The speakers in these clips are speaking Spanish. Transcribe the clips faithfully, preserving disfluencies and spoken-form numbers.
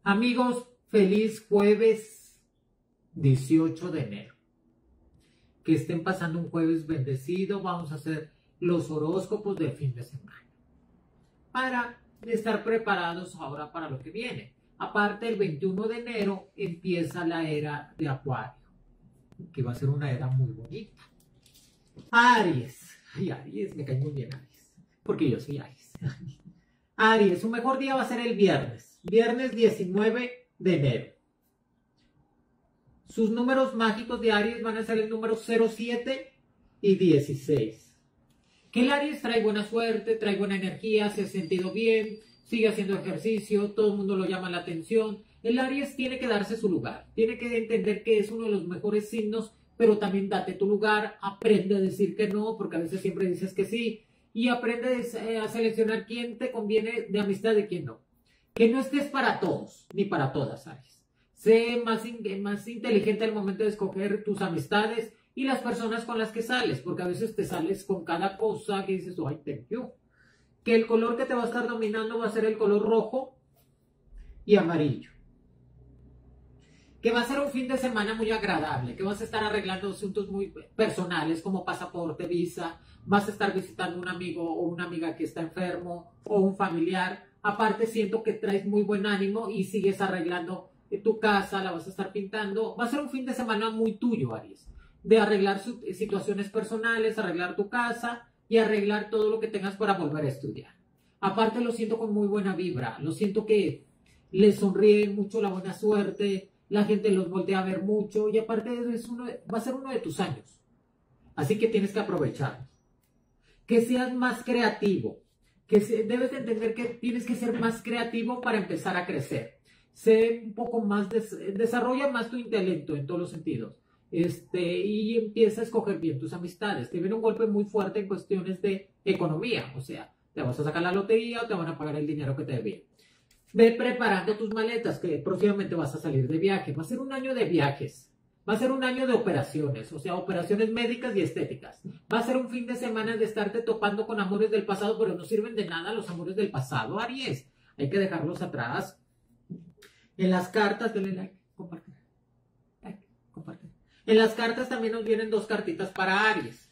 Amigos, feliz jueves dieciocho de enero. Que estén pasando un jueves bendecido. Vamos a hacer los horóscopos del fin de semana para estar preparados ahora para lo que viene. Aparte, el veintiuno de enero empieza la era de Acuario, que va a ser una era muy bonita. Aries. Ay, Aries, me cae muy bien Aries, porque yo soy Aries. Aries, su mejor día va a ser el viernes. Viernes diecinueve de enero. Sus números mágicos de Aries van a ser el número cero siete y dieciséis. Que el Aries trae buena suerte, trae buena energía, se ha sentido bien, sigue haciendo ejercicio, todo el mundo lo llama la atención. El Aries tiene que darse su lugar, tiene que entender que es uno de los mejores signos, pero también date tu lugar, aprende a decir que no, porque a veces siempre dices que sí, y aprende a seleccionar quién te conviene de amistad y quién no. Que no estés para todos, ni para todas, Aries. Sé más, más inteligente al momento de escoger tus amistades y las personas con las que sales, porque a veces te sales con cada cosa que dices, ay, thank you. Que el color que te va a estar dominando va a ser el color rojo y amarillo. Que va a ser un fin de semana muy agradable, que vas a estar arreglando asuntos muy personales como pasaporte, visa, vas a estar visitando un amigo o una amiga que está enfermo o un familiar. Aparte siento que traes muy buen ánimo y sigues arreglando tu casa, la vas a estar pintando. Va a ser un fin de semana muy tuyo, Aries, de arreglar situaciones personales, arreglar tu casa y arreglar todo lo que tengas para volver a estudiar. Aparte lo siento con muy buena vibra, lo siento que les sonríe mucho la buena suerte, la gente los voltea a ver mucho y aparte es uno, va a ser uno de tus años. Así que tienes que aprovecharlo. Que seas más creativo, que se, debes de entender que tienes que ser más creativo para empezar a crecer. Sé un poco más, des, desarrolla más tu intelecto en todos los sentidos. Este, y empieza a escoger bien tus amistades. Te viene un golpe muy fuerte en cuestiones de economía, o sea, te vas a sacar la lotería o te van a pagar el dinero que te debían. Ve preparando tus maletas, que próximamente vas a salir de viaje. Va a ser un año de viajes. Va a ser un año de operaciones, o sea, operaciones médicas y estéticas. Va a ser un fin de semana de estarte topando con amores del pasado, pero no sirven de nada los amores del pasado, Aries. Hay que dejarlos atrás. En las cartas, denle like, compartir. Like, compartir. En las cartas también nos vienen dos cartitas para Aries.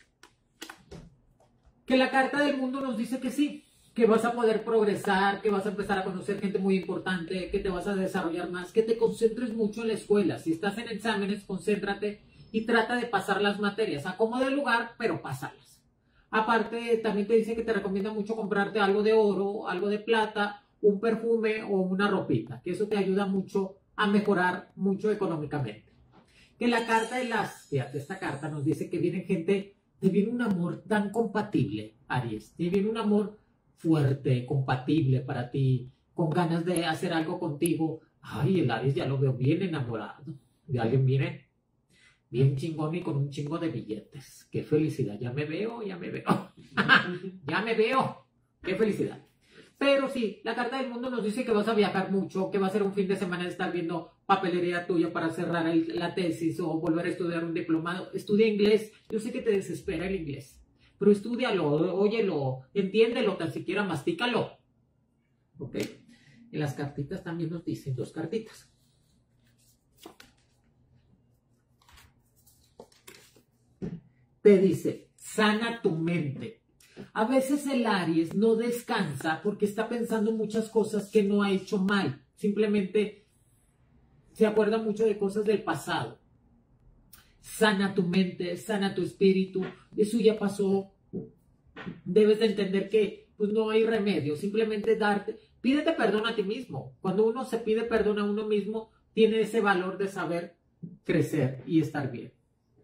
Que la carta del mundo nos dice que sí, que vas a poder progresar, que vas a empezar a conocer gente muy importante, que te vas a desarrollar más, que te concentres mucho en la escuela. Si estás en exámenes, concéntrate y trata de pasar las materias. Acomoda el lugar, pero pásalas. Aparte, también te dice que te recomienda mucho comprarte algo de oro, algo de plata, un perfume o una ropita, que eso te ayuda mucho a mejorar mucho económicamente. Que la carta de las, fíjate, esta carta nos dice que viene gente, te viene un amor tan compatible, Aries, te viene un amor fuerte, compatible para ti, con ganas de hacer algo contigo. Ay, el Aries ya lo veo bien enamorado de alguien, viene bien chingón y con un chingo de billetes. Qué felicidad, ya me veo, ya me veo, ya me veo, qué felicidad. Pero sí, la carta del mundo nos dice que vas a viajar mucho, que va a ser un fin de semana de estar viendo papelería tuya para cerrar el, la tesis o volver a estudiar un diplomado. Estudia inglés. Yo sé que te desespera el inglés, pero estúdialo, óyelo, entiéndelo, tan siquiera mastícalo. ¿Ok? En las cartitas también nos dicen dos cartitas. Te dice, sana tu mente. A veces el Aries no descansa porque está pensando muchas cosas que no ha hecho mal. Simplemente se acuerda mucho de cosas del pasado. Sana tu mente, sana tu espíritu. Eso ya pasó. Debes de entender que pues, no hay remedio. Simplemente darte, pídete perdón a ti mismo. Cuando uno se pide perdón a uno mismo, tiene ese valor de saber crecer y estar bien.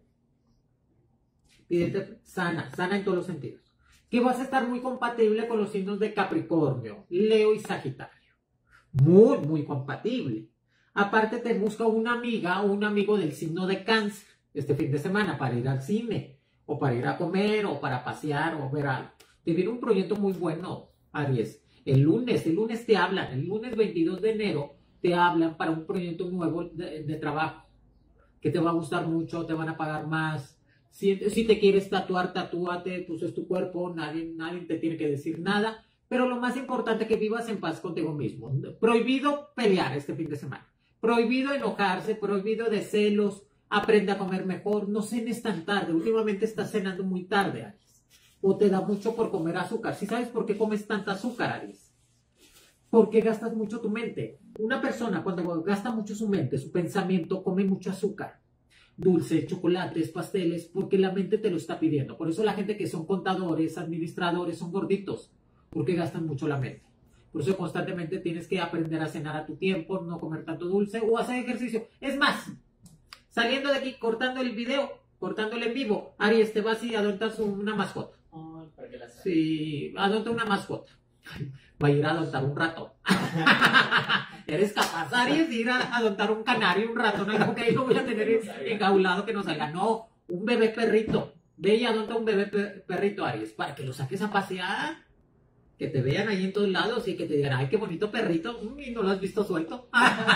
Pídete sana, sana en todos los sentidos. Que vas a estar muy compatible con los signos de Capricornio, Leo y Sagitario. Muy, muy compatible. Aparte te busca una amiga o un amigo del signo de Cáncer este fin de semana para ir al cine, o para ir a comer, o para pasear, o ver algo. Te viene un proyecto muy bueno, Aries. El lunes, el lunes te hablan, el lunes veintidós de enero te hablan para un proyecto nuevo de, de trabajo, que te va a gustar mucho, te van a pagar más. Si, si te quieres tatuar, tatúate, pues es tu cuerpo, nadie, nadie te tiene que decir nada, Pero lo más importante es que vivas en paz contigo mismo. Prohibido pelear este fin de semana. Prohibido enojarse, prohibido de celos. Aprende a comer mejor. No cenes tan tarde. Últimamente estás cenando muy tarde, Aries. O te da mucho por comer azúcar. ¿Sí sabes por qué comes tanta azúcar, Aries? Porque gastas mucho tu mente. Una persona cuando gasta mucho su mente, su pensamiento, come mucho azúcar. Dulces, chocolates, pasteles, porque la mente te lo está pidiendo. Por eso la gente que son contadores, administradores, son gorditos. Porque gastan mucho la mente. Por eso constantemente tienes que aprender a cenar a tu tiempo, no comer tanto dulce o hacer ejercicio. Es más, saliendo de aquí, cortando el video, cortando el en vivo, Aries, te vas y adoptas una mascota. Oh, para que la saque. Sí, adopta una mascota. Va a ir a adoptar un ratón. ¿Eres capaz, Aries, de ir a adoptar un canario, un ratón? Algo que ahí no voy a tener engaulado que no salga. No, un bebé perrito. Ve y adopta un bebé per perrito, Aries, para que lo saques a pasear. Que te vean ahí en todos lados y que te digan, ay, qué bonito perrito, y no lo has visto suelto.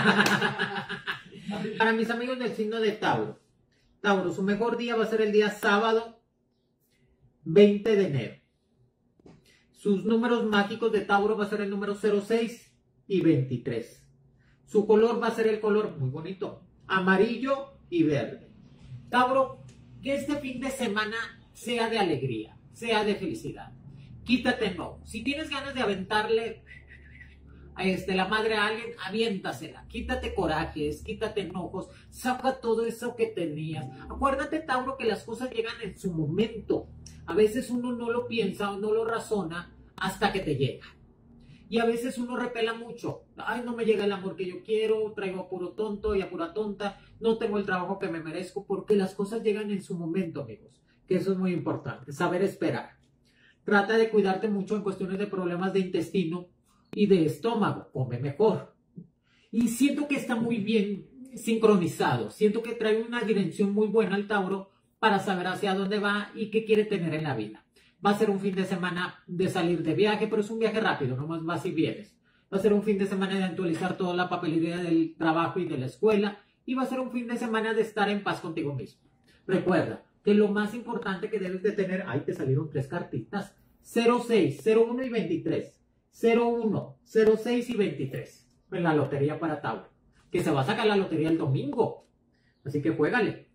Para mis amigos del signo de Tauro. Tauro, su mejor día va a ser el día sábado veinte de enero. Sus números mágicos de Tauro va a ser el número cero seis y veintitrés. Su color va a ser el color muy bonito, amarillo y verde. Tauro, que este fin de semana sea de alegría, sea de felicidad. Quítate no. Si tienes ganas de aventarle a este, la madre a alguien, aviéntasela. Quítate corajes, quítate enojos, saca todo eso que tenías. Acuérdate, Tauro, que las cosas llegan en su momento. A veces uno no lo piensa o no lo razona hasta que te llega. Y a veces uno repela mucho. Ay, no me llega el amor que yo quiero, traigo a puro tonto y a pura tonta, no tengo el trabajo que me merezco, porque las cosas llegan en su momento, amigos. Que eso es muy importante, saber esperar. Trata de cuidarte mucho en cuestiones de problemas de intestino y de estómago. Come mejor. Y siento que está muy bien sincronizado. Siento que trae una dirección muy buena al Tauro para saber hacia dónde va y qué quiere tener en la vida. Va a ser un fin de semana de salir de viaje, pero es un viaje rápido, nomás vas y vienes. Va a ser un fin de semana de actualizar toda la papelería del trabajo y de la escuela. Y va a ser un fin de semana de estar en paz contigo mismo. Recuerda que lo más importante que debes de tener, ahí te salieron tres cartitas, cero seis, cero uno y veintitrés, cero uno, cero seis y veintitrés, en la lotería para Tauro, que se va a sacar la lotería el domingo, así que juégale.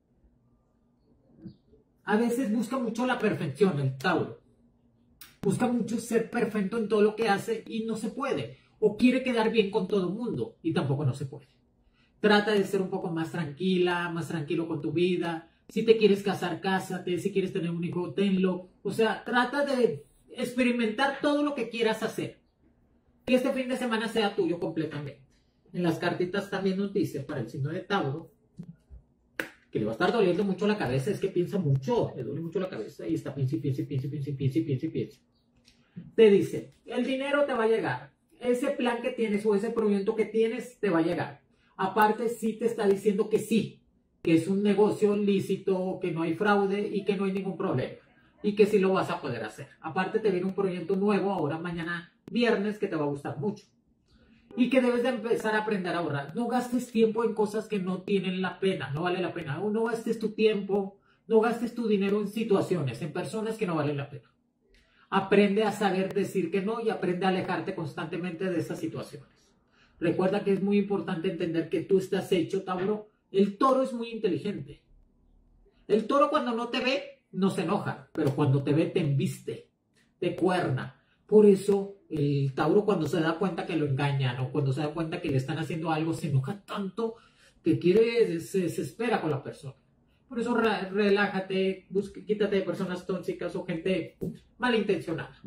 A veces busca mucho la perfección el Tauro, busca mucho ser perfecto en todo lo que hace y no se puede, o quiere quedar bien con todo el mundo y tampoco no se puede. Trata de ser un poco más tranquila, más tranquilo con tu vida. Si te quieres casar, cásate. Si quieres tener un hijo, tenlo. O sea, trata de experimentar todo lo que quieras hacer. Que este fin de semana sea tuyo completamente. En las cartitas también nos dice para el signo de Tauro que le va a estar doliendo mucho la cabeza. Es que piensa mucho, le duele mucho la cabeza y está piensa y piensa y piensa y piensa y piensa y piensa y piensa. Te dice, el dinero te va a llegar. Ese plan que tienes o ese proyecto que tienes te va a llegar. Aparte, sí te está diciendo que sí, que es un negocio lícito, que no hay fraude y que no hay ningún problema. Y que sí lo vas a poder hacer. Aparte, te viene un proyecto nuevo ahora mañana viernes que te va a gustar mucho. Y que debes de empezar a aprender a ahorrar. No gastes tiempo en cosas que no tienen la pena, no vale la pena. No gastes tu tiempo, no gastes tu dinero en situaciones, en personas que no valen la pena. Aprende a saber decir que no y aprende a alejarte constantemente de esas situaciones. Recuerda que es muy importante entender que tú estás hecho, Tauro. El toro es muy inteligente. El toro cuando no te ve, no se enoja, pero cuando te ve te embiste, te cuerna. Por eso el Tauro cuando se da cuenta que lo engañan o cuando se da cuenta que le están haciendo algo, se enoja tanto que quiere, se desespera con la persona. Por eso re, relájate, busca, quítate de personas tóxicas o gente malintencionada.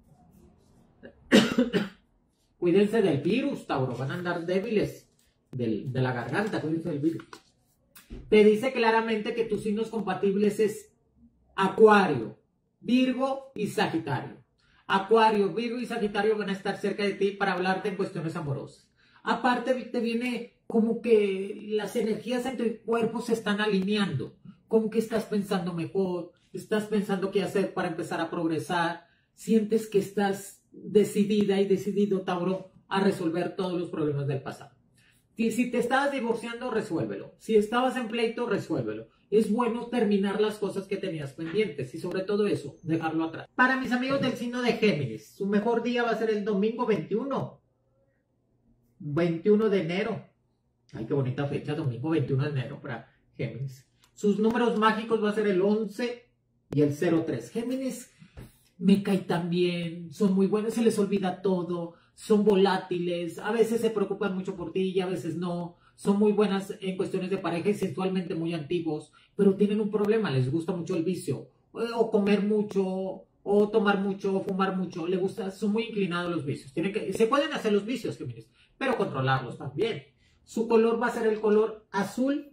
Cuídense del virus, Tauro, van a andar débiles del, de la garganta, cuídense del virus. Te dice claramente que tus signos compatibles es Acuario, Virgo y Sagitario. Acuario, Virgo y Sagitario van a estar cerca de ti para hablarte en cuestiones amorosas. Aparte te viene como que las energías en tu cuerpo se están alineando, como que estás pensando mejor, estás pensando qué hacer para empezar a progresar, sientes que estás decidida y decidido, Tauro, a resolver todos los problemas del pasado. Si, si te estabas divorciando, resuélvelo. Si estabas en pleito, resuélvelo. Es bueno terminar las cosas que tenías pendientes y sobre todo eso, dejarlo atrás. Para mis amigos del signo de Géminis, su mejor día va a ser el domingo veintiuno. veintiuno de enero. Ay, qué bonita fecha, domingo veintiuno de enero para Géminis. Sus números mágicos va a ser el once y el cero tres. Géminis me cae tan bien, son muy buenos, se les olvida todo, son volátiles, a veces se preocupan mucho por ti y a veces no. Son muy buenas en cuestiones de pareja y sexualmente muy antiguos, pero tienen un problema, les gusta mucho el vicio, o comer mucho, o tomar mucho, o fumar mucho, les gusta, son muy inclinados a los vicios. Tienen que, se pueden hacer los vicios, Géminis, pero controlarlos también. Su color va a ser el color azul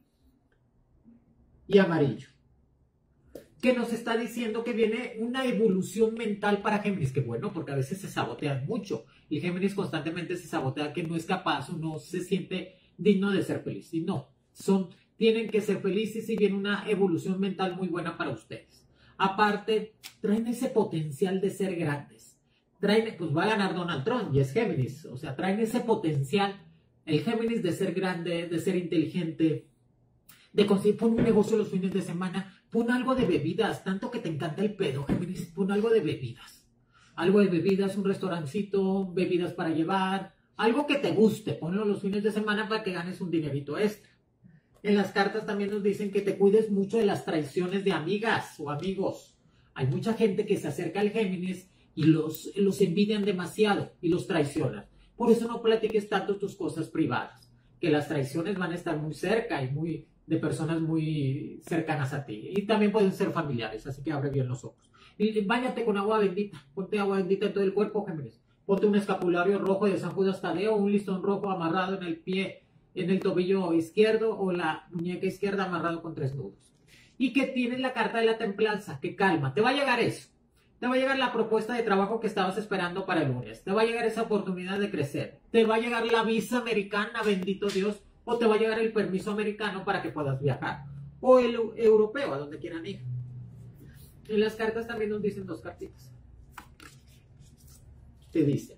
y amarillo, que nos está diciendo que viene una evolución mental para Géminis, que bueno, porque a veces se sabotean mucho, y Géminis constantemente se sabotea que no es capaz o no se siente digno de ser feliz, y no, son, tienen que ser felices y viene una evolución mental muy buena para ustedes. Aparte, traen ese potencial de ser grandes, traen, pues va a ganar Donald Trump y es Géminis, o sea, traen ese potencial, el Géminis de ser grande, de ser inteligente, de conseguir, pon un negocio los fines de semana, pon algo de bebidas, tanto que te encanta el pedo, Géminis, pon algo de bebidas, algo de bebidas, un restaurancito, bebidas para llevar, algo que te guste, ponlo los fines de semana para que ganes un dinerito extra. En las cartas también nos dicen que te cuides mucho de las traiciones de amigas o amigos. Hay mucha gente que se acerca al Géminis y los, los envidian demasiado y los traicionan. Por eso no platiques tanto tus cosas privadas, que las traiciones van a estar muy cerca y muy de personas muy cercanas a ti. Y también pueden ser familiares, así que abre bien los ojos. Y báñate con agua bendita, ponte agua bendita en todo el cuerpo, Géminis. Ponte un escapulario rojo de San Judas Tadeo, un listón rojo amarrado en el pie, en el tobillo izquierdo o la muñeca izquierda amarrado con tres nudos. Y que tienes la carta de la templanza, que calma, te va a llegar eso. Te va a llegar la propuesta de trabajo que estabas esperando para el lunes. Te va a llegar esa oportunidad de crecer. Te va a llegar la visa americana, bendito Dios, o te va a llegar el permiso americano para que puedas viajar. O el europeo, a donde quieran ir. En las cartas también nos dicen dos cartitas. Te dice,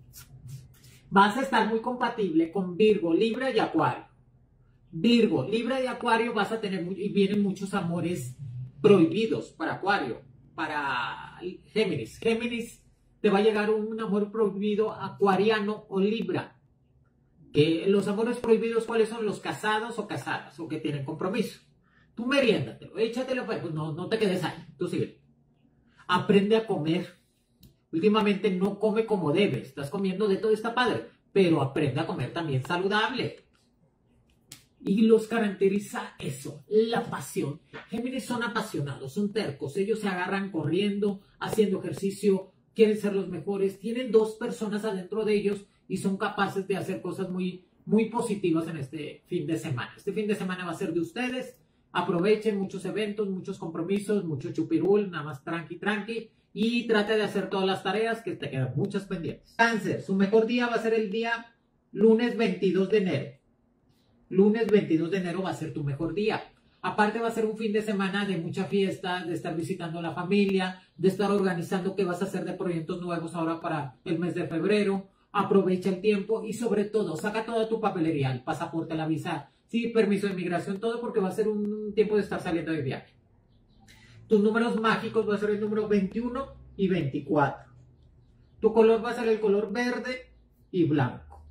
vas a estar muy compatible con Virgo, Libra y Acuario. Virgo, Libra y Acuario vas a tener, y vienen muchos amores prohibidos para Acuario, para Géminis. Géminis te va a llegar un amor prohibido acuariano o Libra. Que los amores prohibidos, ¿cuáles son? Los casados o casadas, o que tienen compromiso. Tú meriéndatelo, échatelo, pues no, no te quedes ahí, tú sigue. Aprende a comer. Últimamente no come como debe, estás comiendo de todo, está padre, pero aprende a comer también saludable. Y los caracteriza eso, la pasión. Géminis son apasionados, son tercos, ellos se agarran corriendo, haciendo ejercicio, quieren ser los mejores, tienen dos personas adentro de ellos y son capaces de hacer cosas muy, muy positivas en este fin de semana. Este fin de semana va a ser de ustedes, aprovechen muchos eventos, muchos compromisos, mucho chupirul, nada más tranqui, tranqui. Y trate de hacer todas las tareas, que te quedan muchas pendientes. Cáncer, su mejor día va a ser el día lunes veintidós de enero. Lunes veintidós de enero va a ser tu mejor día. Aparte va a ser un fin de semana de mucha fiesta, de estar visitando a la familia, de estar organizando qué vas a hacer de proyectos nuevos ahora para el mes de febrero. Aprovecha el tiempo y sobre todo, saca toda tu papelería, el pasaporte, la visa, sí, permiso de inmigración, todo, porque va a ser un tiempo de estar saliendo de viaje. Tus números mágicos va a ser el número veintiuno y veinticuatro. Tu color va a ser el color verde y blanco.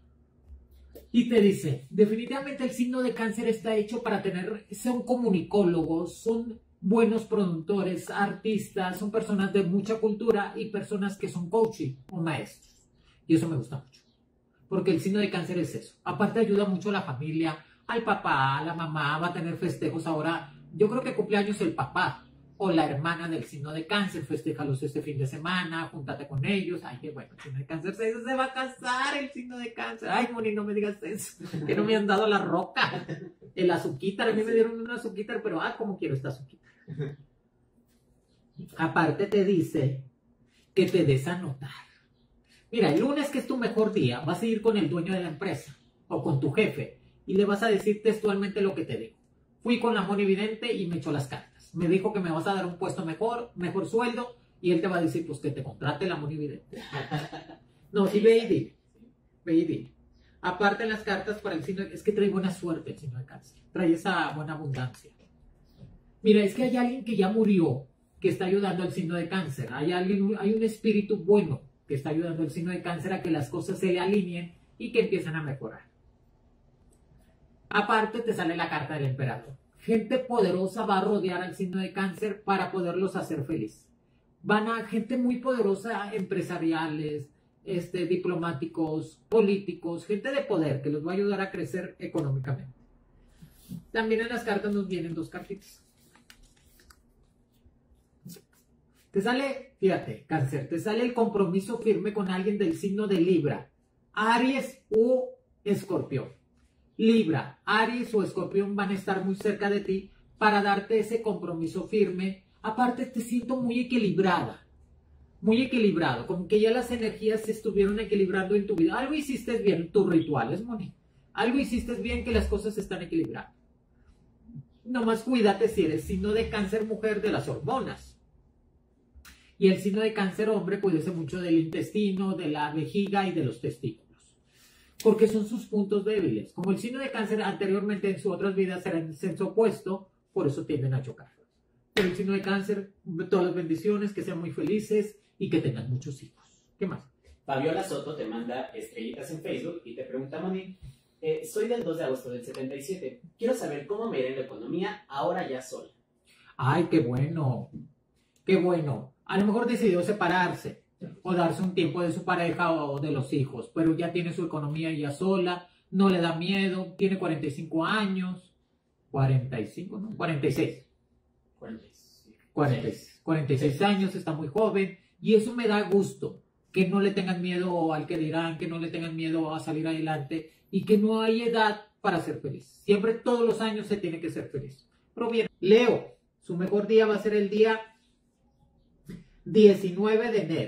Y te dice, definitivamente el signo de Cáncer está hecho para tener, son comunicólogos, son buenos productores, artistas, son personas de mucha cultura y personas que son coaching o maestros. Y eso me gusta mucho. Porque el signo de Cáncer es eso. Aparte ayuda mucho a la familia, al papá, a la mamá, va a tener festejos ahora. Yo creo que cumpleaños el papá o la hermana del signo de Cáncer, festéjalos este fin de semana, júntate con ellos. Ay, qué bueno, el signo de Cáncer se, se va a casar, el signo de Cáncer. Ay, Moni, no me digas eso, que no me han dado la roca, el azuquitar. A mí me dieron un azuquitar, pero ah, cómo quiero esta azuquitar. Aparte te dice que te des a notar. Mira, el lunes, que es tu mejor día, vas a ir con el dueño de la empresa o con tu jefe y le vas a decir textualmente lo que te digo. Fui con la Moni Vidente y me echó las cartas. Me dijo que me vas a dar un puesto mejor, mejor sueldo, y él te va a decir, pues que te contrate la Moni Vidente. No, sí, ve y dile. Ve y dile. Aparte en las cartas para el signo, es que trae buena suerte el signo de cáncer, trae esa buena abundancia. Mira, es que hay alguien que ya murió, que está ayudando al signo de cáncer. Hay, alguien, hay un espíritu bueno que está ayudando al signo de cáncer a que las cosas se le alineen y que empiezan a mejorar. Aparte te sale la carta del emperador. Gente poderosa va a rodear al signo de cáncer para poderlos hacer feliz. Van a gente muy poderosa, empresariales, este, diplomáticos, políticos, gente de poder que los va a ayudar a crecer económicamente. También en las cartas nos vienen dos cartitas. Te sale, fíjate, cáncer, te sale el compromiso firme con alguien del signo de Libra, Aries u Escorpión. Libra, Aries o Escorpión van a estar muy cerca de ti para darte ese compromiso firme. Aparte te siento muy equilibrada, muy equilibrado, como que ya las energías se estuvieron equilibrando en tu vida. Algo hiciste bien en tus rituales, Moni. Algo hiciste bien que las cosas se están equilibrando. Nomás cuídate si eres signo de cáncer mujer de las hormonas. Y el signo de cáncer hombre, cuídese mucho del intestino, de la vejiga y de los testículos. Porque son sus puntos débiles. Como el signo de cáncer anteriormente en sus otras vidas era en senso opuesto, por eso tienden a chocar. Pero el signo de cáncer, todas las bendiciones, que sean muy felices y que tengan muchos hijos. ¿Qué más? Fabiola Soto te manda estrellitas en Facebook y te pregunta, Moni, eh, soy del dos de agosto del setenta y siete. Quiero saber cómo me irá en la economía ahora ya sola. Ay, qué bueno. Qué bueno. A lo mejor decidió separarse o darse un tiempo de su pareja o de los hijos, pero ya tiene su economía ya sola, no le da miedo, tiene cuarenta y cinco años, cuarenta y cinco, ¿no? cuarenta y seis. cuarenta y seis. cuarenta, cuarenta y seis años, está muy joven y eso me da gusto, que no le tengan miedo al que dirán, que no le tengan miedo a salir adelante y que no hay edad para ser feliz. Siempre, todos los años se tiene que ser feliz. Pero bien, Leo, su mejor día va a ser el día diecinueve de enero.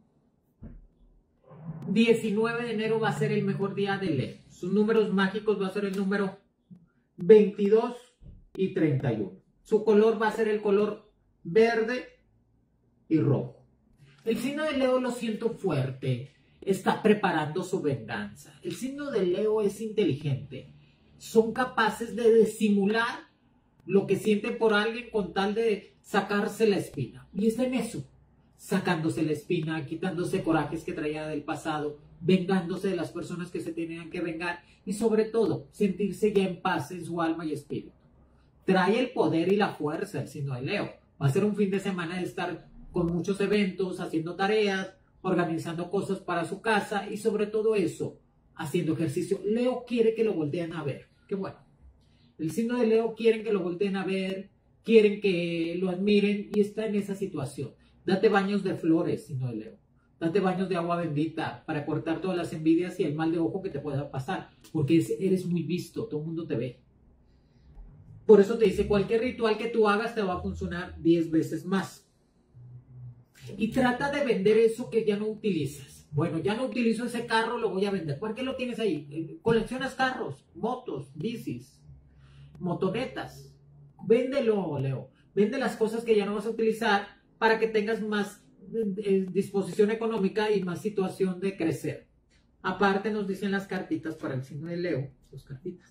diecinueve de enero va a ser el mejor día de Leo. Sus números mágicos va a ser el número veintidós y treinta y uno. Su color va a ser el color verde y rojo. El signo de Leo lo siento fuerte. Está preparando su venganza. El signo de Leo es inteligente. Son capaces de disimular lo que sienten por alguien con tal de sacarse la espina. Y está en eso. Sacándose la espina, quitándose corajes que traía del pasado, vengándose de las personas que se tenían que vengar y sobre todo sentirse ya en paz en su alma y espíritu. Trae el poder y la fuerza el signo de Leo. Va a ser un fin de semana de estar con muchos eventos, haciendo tareas, organizando cosas para su casa y sobre todo eso, haciendo ejercicio. Leo quiere que lo volteen a ver. Qué bueno. El signo de Leo quieren que lo volteen a ver, quieren que lo admiren y está en esa situación. Date baños de flores, signo de Leo. Date baños de agua bendita para cortar todas las envidias y el mal de ojo que te pueda pasar. Porque eres muy visto, todo el mundo te ve. Por eso te dice, cualquier ritual que tú hagas te va a funcionar diez veces más. Y trata de vender eso que ya no utilizas. Bueno, ya no utilizo ese carro, lo voy a vender. ¿Por qué lo tienes ahí? Coleccionas carros, motos, bicis, motonetas. Véndelo, Leo. Vende las cosas que ya no vas a utilizar para que tengas más eh, disposición económica y más situación de crecer. Aparte nos dicen las cartitas para el signo de Leo, sus cartitas.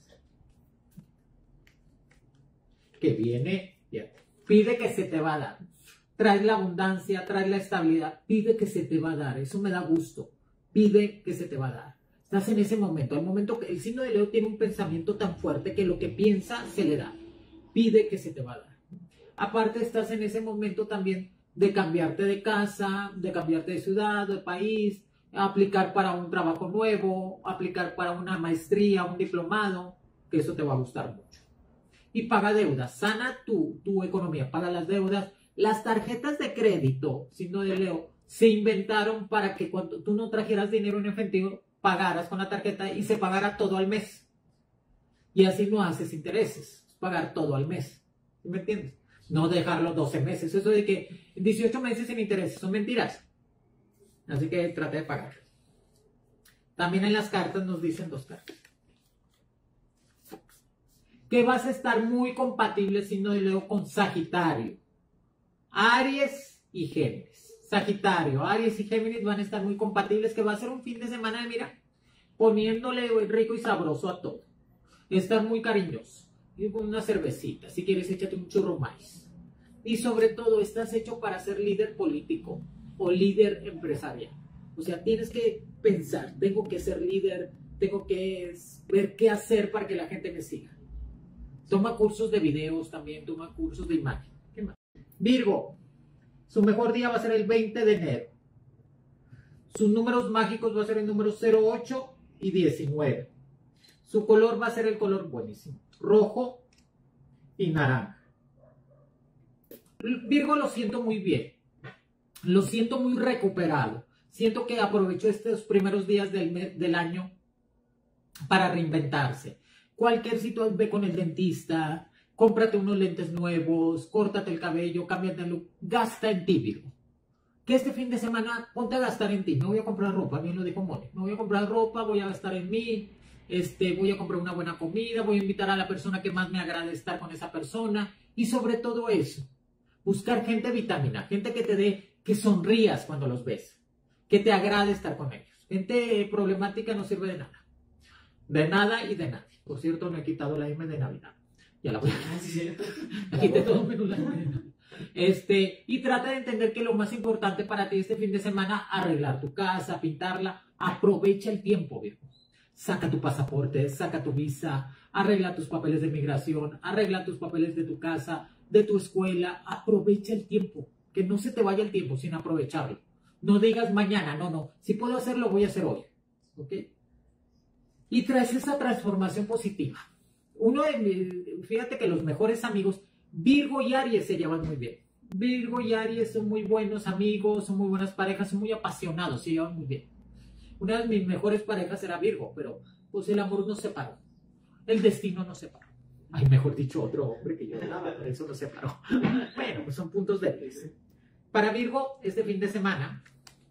Que viene, ya, pide que se te va a dar. Trae la abundancia, trae la estabilidad, pide que se te va a dar. Eso me da gusto. Pide que se te va a dar. Estás en ese momento, el momento que el signo de Leo tiene un pensamiento tan fuerte que lo que piensa se le da. Pide que se te va a dar. Aparte estás en ese momento también de cambiarte de casa, de cambiarte de ciudad, de país, aplicar para un trabajo nuevo, aplicar para una maestría, un diplomado, que eso te va a gustar mucho. Y paga deudas, sana tu, tu economía, paga las deudas. Las tarjetas de crédito, signo de Leo, se inventaron para que cuando tú no trajeras dinero en efectivo, pagaras con la tarjeta y se pagara todo al mes. Y así no haces intereses, pagar todo al mes. ¿Sí me entiendes? No dejarlo doce meses. Eso de que dieciocho meses sin intereses son mentiras. Así que trate de pagar. También en las cartas nos dicen dos cartas. Que vas a estar muy compatible, signo de Leo, con Sagitario, Aries y Géminis. Sagitario, Aries y Géminis van a estar muy compatibles, que va a ser un fin de semana de, mira, poniéndole rico y sabroso a todo. Estás muy cariñoso. Y con una cervecita, si quieres échate un churro más. Y sobre todo, estás hecho para ser líder político o líder empresarial. O sea, tienes que pensar, tengo que ser líder, tengo que ver qué hacer para que la gente me siga. Toma cursos de videos también, toma cursos de imagen. ¿Qué más? Virgo, su mejor día va a ser el veinte de enero. Sus números mágicos va a ser el número cero ocho y diecinueve. Su color va a ser el color buenísimo, rojo y naranja. Virgo, lo siento muy bien. Lo siento muy recuperado. Siento que aprovechó estos primeros días del, mes, del año para reinventarse. Cualquier situación, ve con el dentista, cómprate unos lentes nuevos, córtate el cabello, cámbiate el look, gasta en ti, Virgo. Que este fin de semana ponte a gastar en ti. Me voy a comprar ropa, bien lo dijo Moni. Me voy a comprar ropa, voy a gastar en mí, este, voy a comprar una buena comida, voy a invitar a la persona que más me agrade estar con esa persona. Y sobre todo eso, buscar gente vitamina, gente que te dé, que sonrías cuando los ves, que te agrade estar con ellos. Gente problemática no sirve de nada. De nada y de nadie. Por cierto, no he quitado la M de Navidad. Ya la voy a quitar. todo menos la M de Navidad. Este, y trata de entender que lo más importante para ti este fin de semana, arreglar tu casa, pintarla. Aprovecha el tiempo, Virgo. Saca tu pasaporte, saca tu visa, arregla tus papeles de migración, arregla tus papeles de tu casa, de tu escuela. Aprovecha el tiempo. Que no se te vaya el tiempo sin aprovecharlo. No digas mañana, no, no. Si puedo hacerlo, voy a hacer hoy. ¿Ok? Y traes esa transformación positiva. Uno de mis, fíjate que los mejores amigos, Virgo y Aries, se llevan muy bien. Virgo y Aries son muy buenos amigos, son muy buenas parejas, son muy apasionados, se llevan muy bien. Una de mis mejores parejas era Virgo, pero pues el amor nos separó. El destino nos separó. Ay, mejor dicho, otro hombre que yo amaba, pero eso nos separó. Bueno, pues son puntos débiles. Para Virgo, este fin de semana,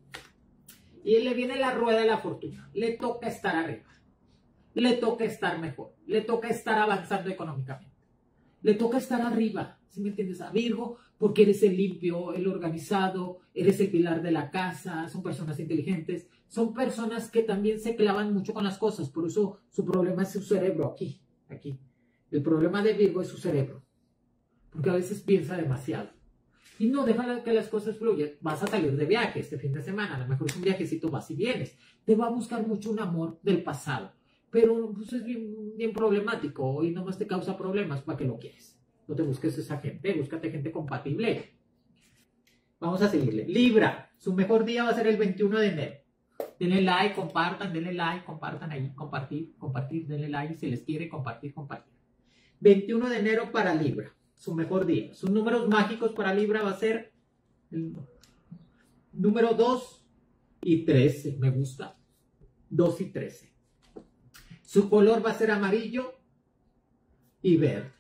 y le viene la rueda de la fortuna. Le toca estar arriba. Le toca estar mejor. Le toca estar avanzando económicamente. Le toca estar arriba. ¿Sí me entiendes? A Virgo, porque eres el limpio, el organizado, eres el pilar de la casa, son personas inteligentes, son personas que también se clavan mucho con las cosas. Por eso su problema es su cerebro aquí, aquí. El problema de Virgo es su cerebro. Porque a veces piensa demasiado. Y no, deja que las cosas fluyan. Vas a salir de viaje este fin de semana. A lo mejor es un viajecito, vas y vienes. Te va a buscar mucho un amor del pasado. Pero pues, es bien, bien problemático y nomás te causa problemas. ¿Para qué lo quieres? No te busques esa gente. Búscate gente compatible. Vamos a seguirle. Libra. Su mejor día va a ser el veintiuno de enero. Denle like, compartan, denle like, compartan ahí. Compartir, compartir, denle like. Si les quiere, compartir, compartir. veintiuno de enero para Libra. Su mejor día. Sus números mágicos para Libra va a ser el número dos y trece. Me gusta. dos y trece. Su color va a ser amarillo y verde.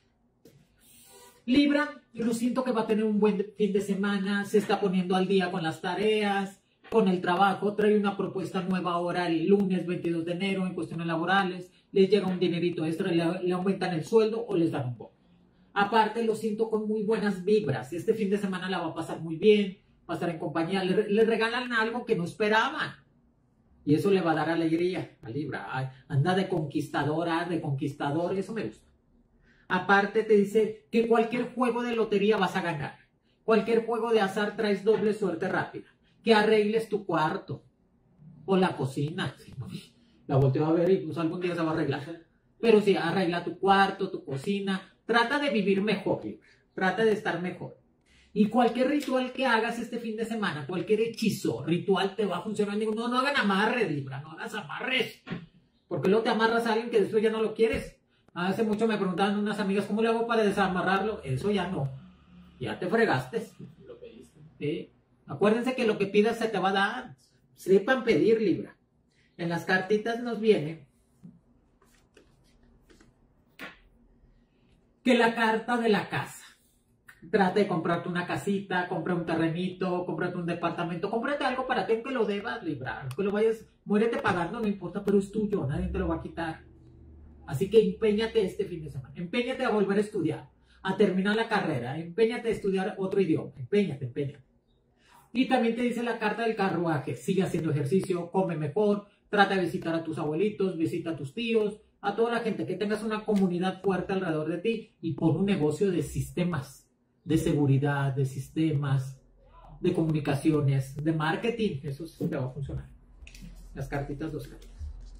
Libra, yo lo siento que va a tener un buen fin de semana. Se está poniendo al día con las tareas, con el trabajo. Trae una propuesta nueva ahora el lunes veintidós de enero en cuestiones laborales. Les llega un dinerito extra, le, le aumentan el sueldo o les dan un poco. Aparte, lo siento con muy buenas vibras. Este fin de semana la va a pasar muy bien, va a estar en compañía. Le, le regalan algo que no esperaban. Y eso le va a dar alegría a Libra. Ay, anda de conquistadora, de conquistador, eso me gusta. Aparte, te dice que cualquier juego de lotería vas a ganar. Cualquier juego de azar traes doble suerte rápida. Que arregles tu cuarto o la cocina. La volteo a ver y pues algún día se va a arreglar. Pero sí, arregla tu cuarto, tu cocina. Trata de vivir mejor, Libra. Trata de estar mejor. Y cualquier ritual que hagas este fin de semana, cualquier hechizo, ritual te va a funcionar. Digo, no, no hagan amarres, Libra, no hagas amarres. Porque luego te amarras a alguien que después ya no lo quieres. Hace mucho me preguntaban unas amigas, ¿cómo le hago para desamarrarlo? Eso ya no. Ya te fregaste. Lo pediste. ¿Sí? Acuérdense que lo que pidas se te va a dar. Sepan pedir, Libra. En las cartitas nos viene que la carta de la casa. Trata de comprarte una casita, compra un terrenito, cómprate un departamento, cómprate algo para ti que lo debas, Libra. Que lo vayas, muérete pagando, no importa, pero es tuyo, nadie te lo va a quitar. Así que empeñate este fin de semana. Empeñate a volver a estudiar, a terminar la carrera. Empeñate a estudiar otro idioma. Empeñate, empeñate. Y también te dice la carta del carruaje. Sigue haciendo ejercicio, come mejor, trata de visitar a tus abuelitos, visita a tus tíos, a toda la gente, que tengas una comunidad fuerte alrededor de ti y pon un negocio de sistemas, de seguridad, de sistemas, de comunicaciones, de marketing. Eso sí te va a funcionar. Las cartitas, dos cartas.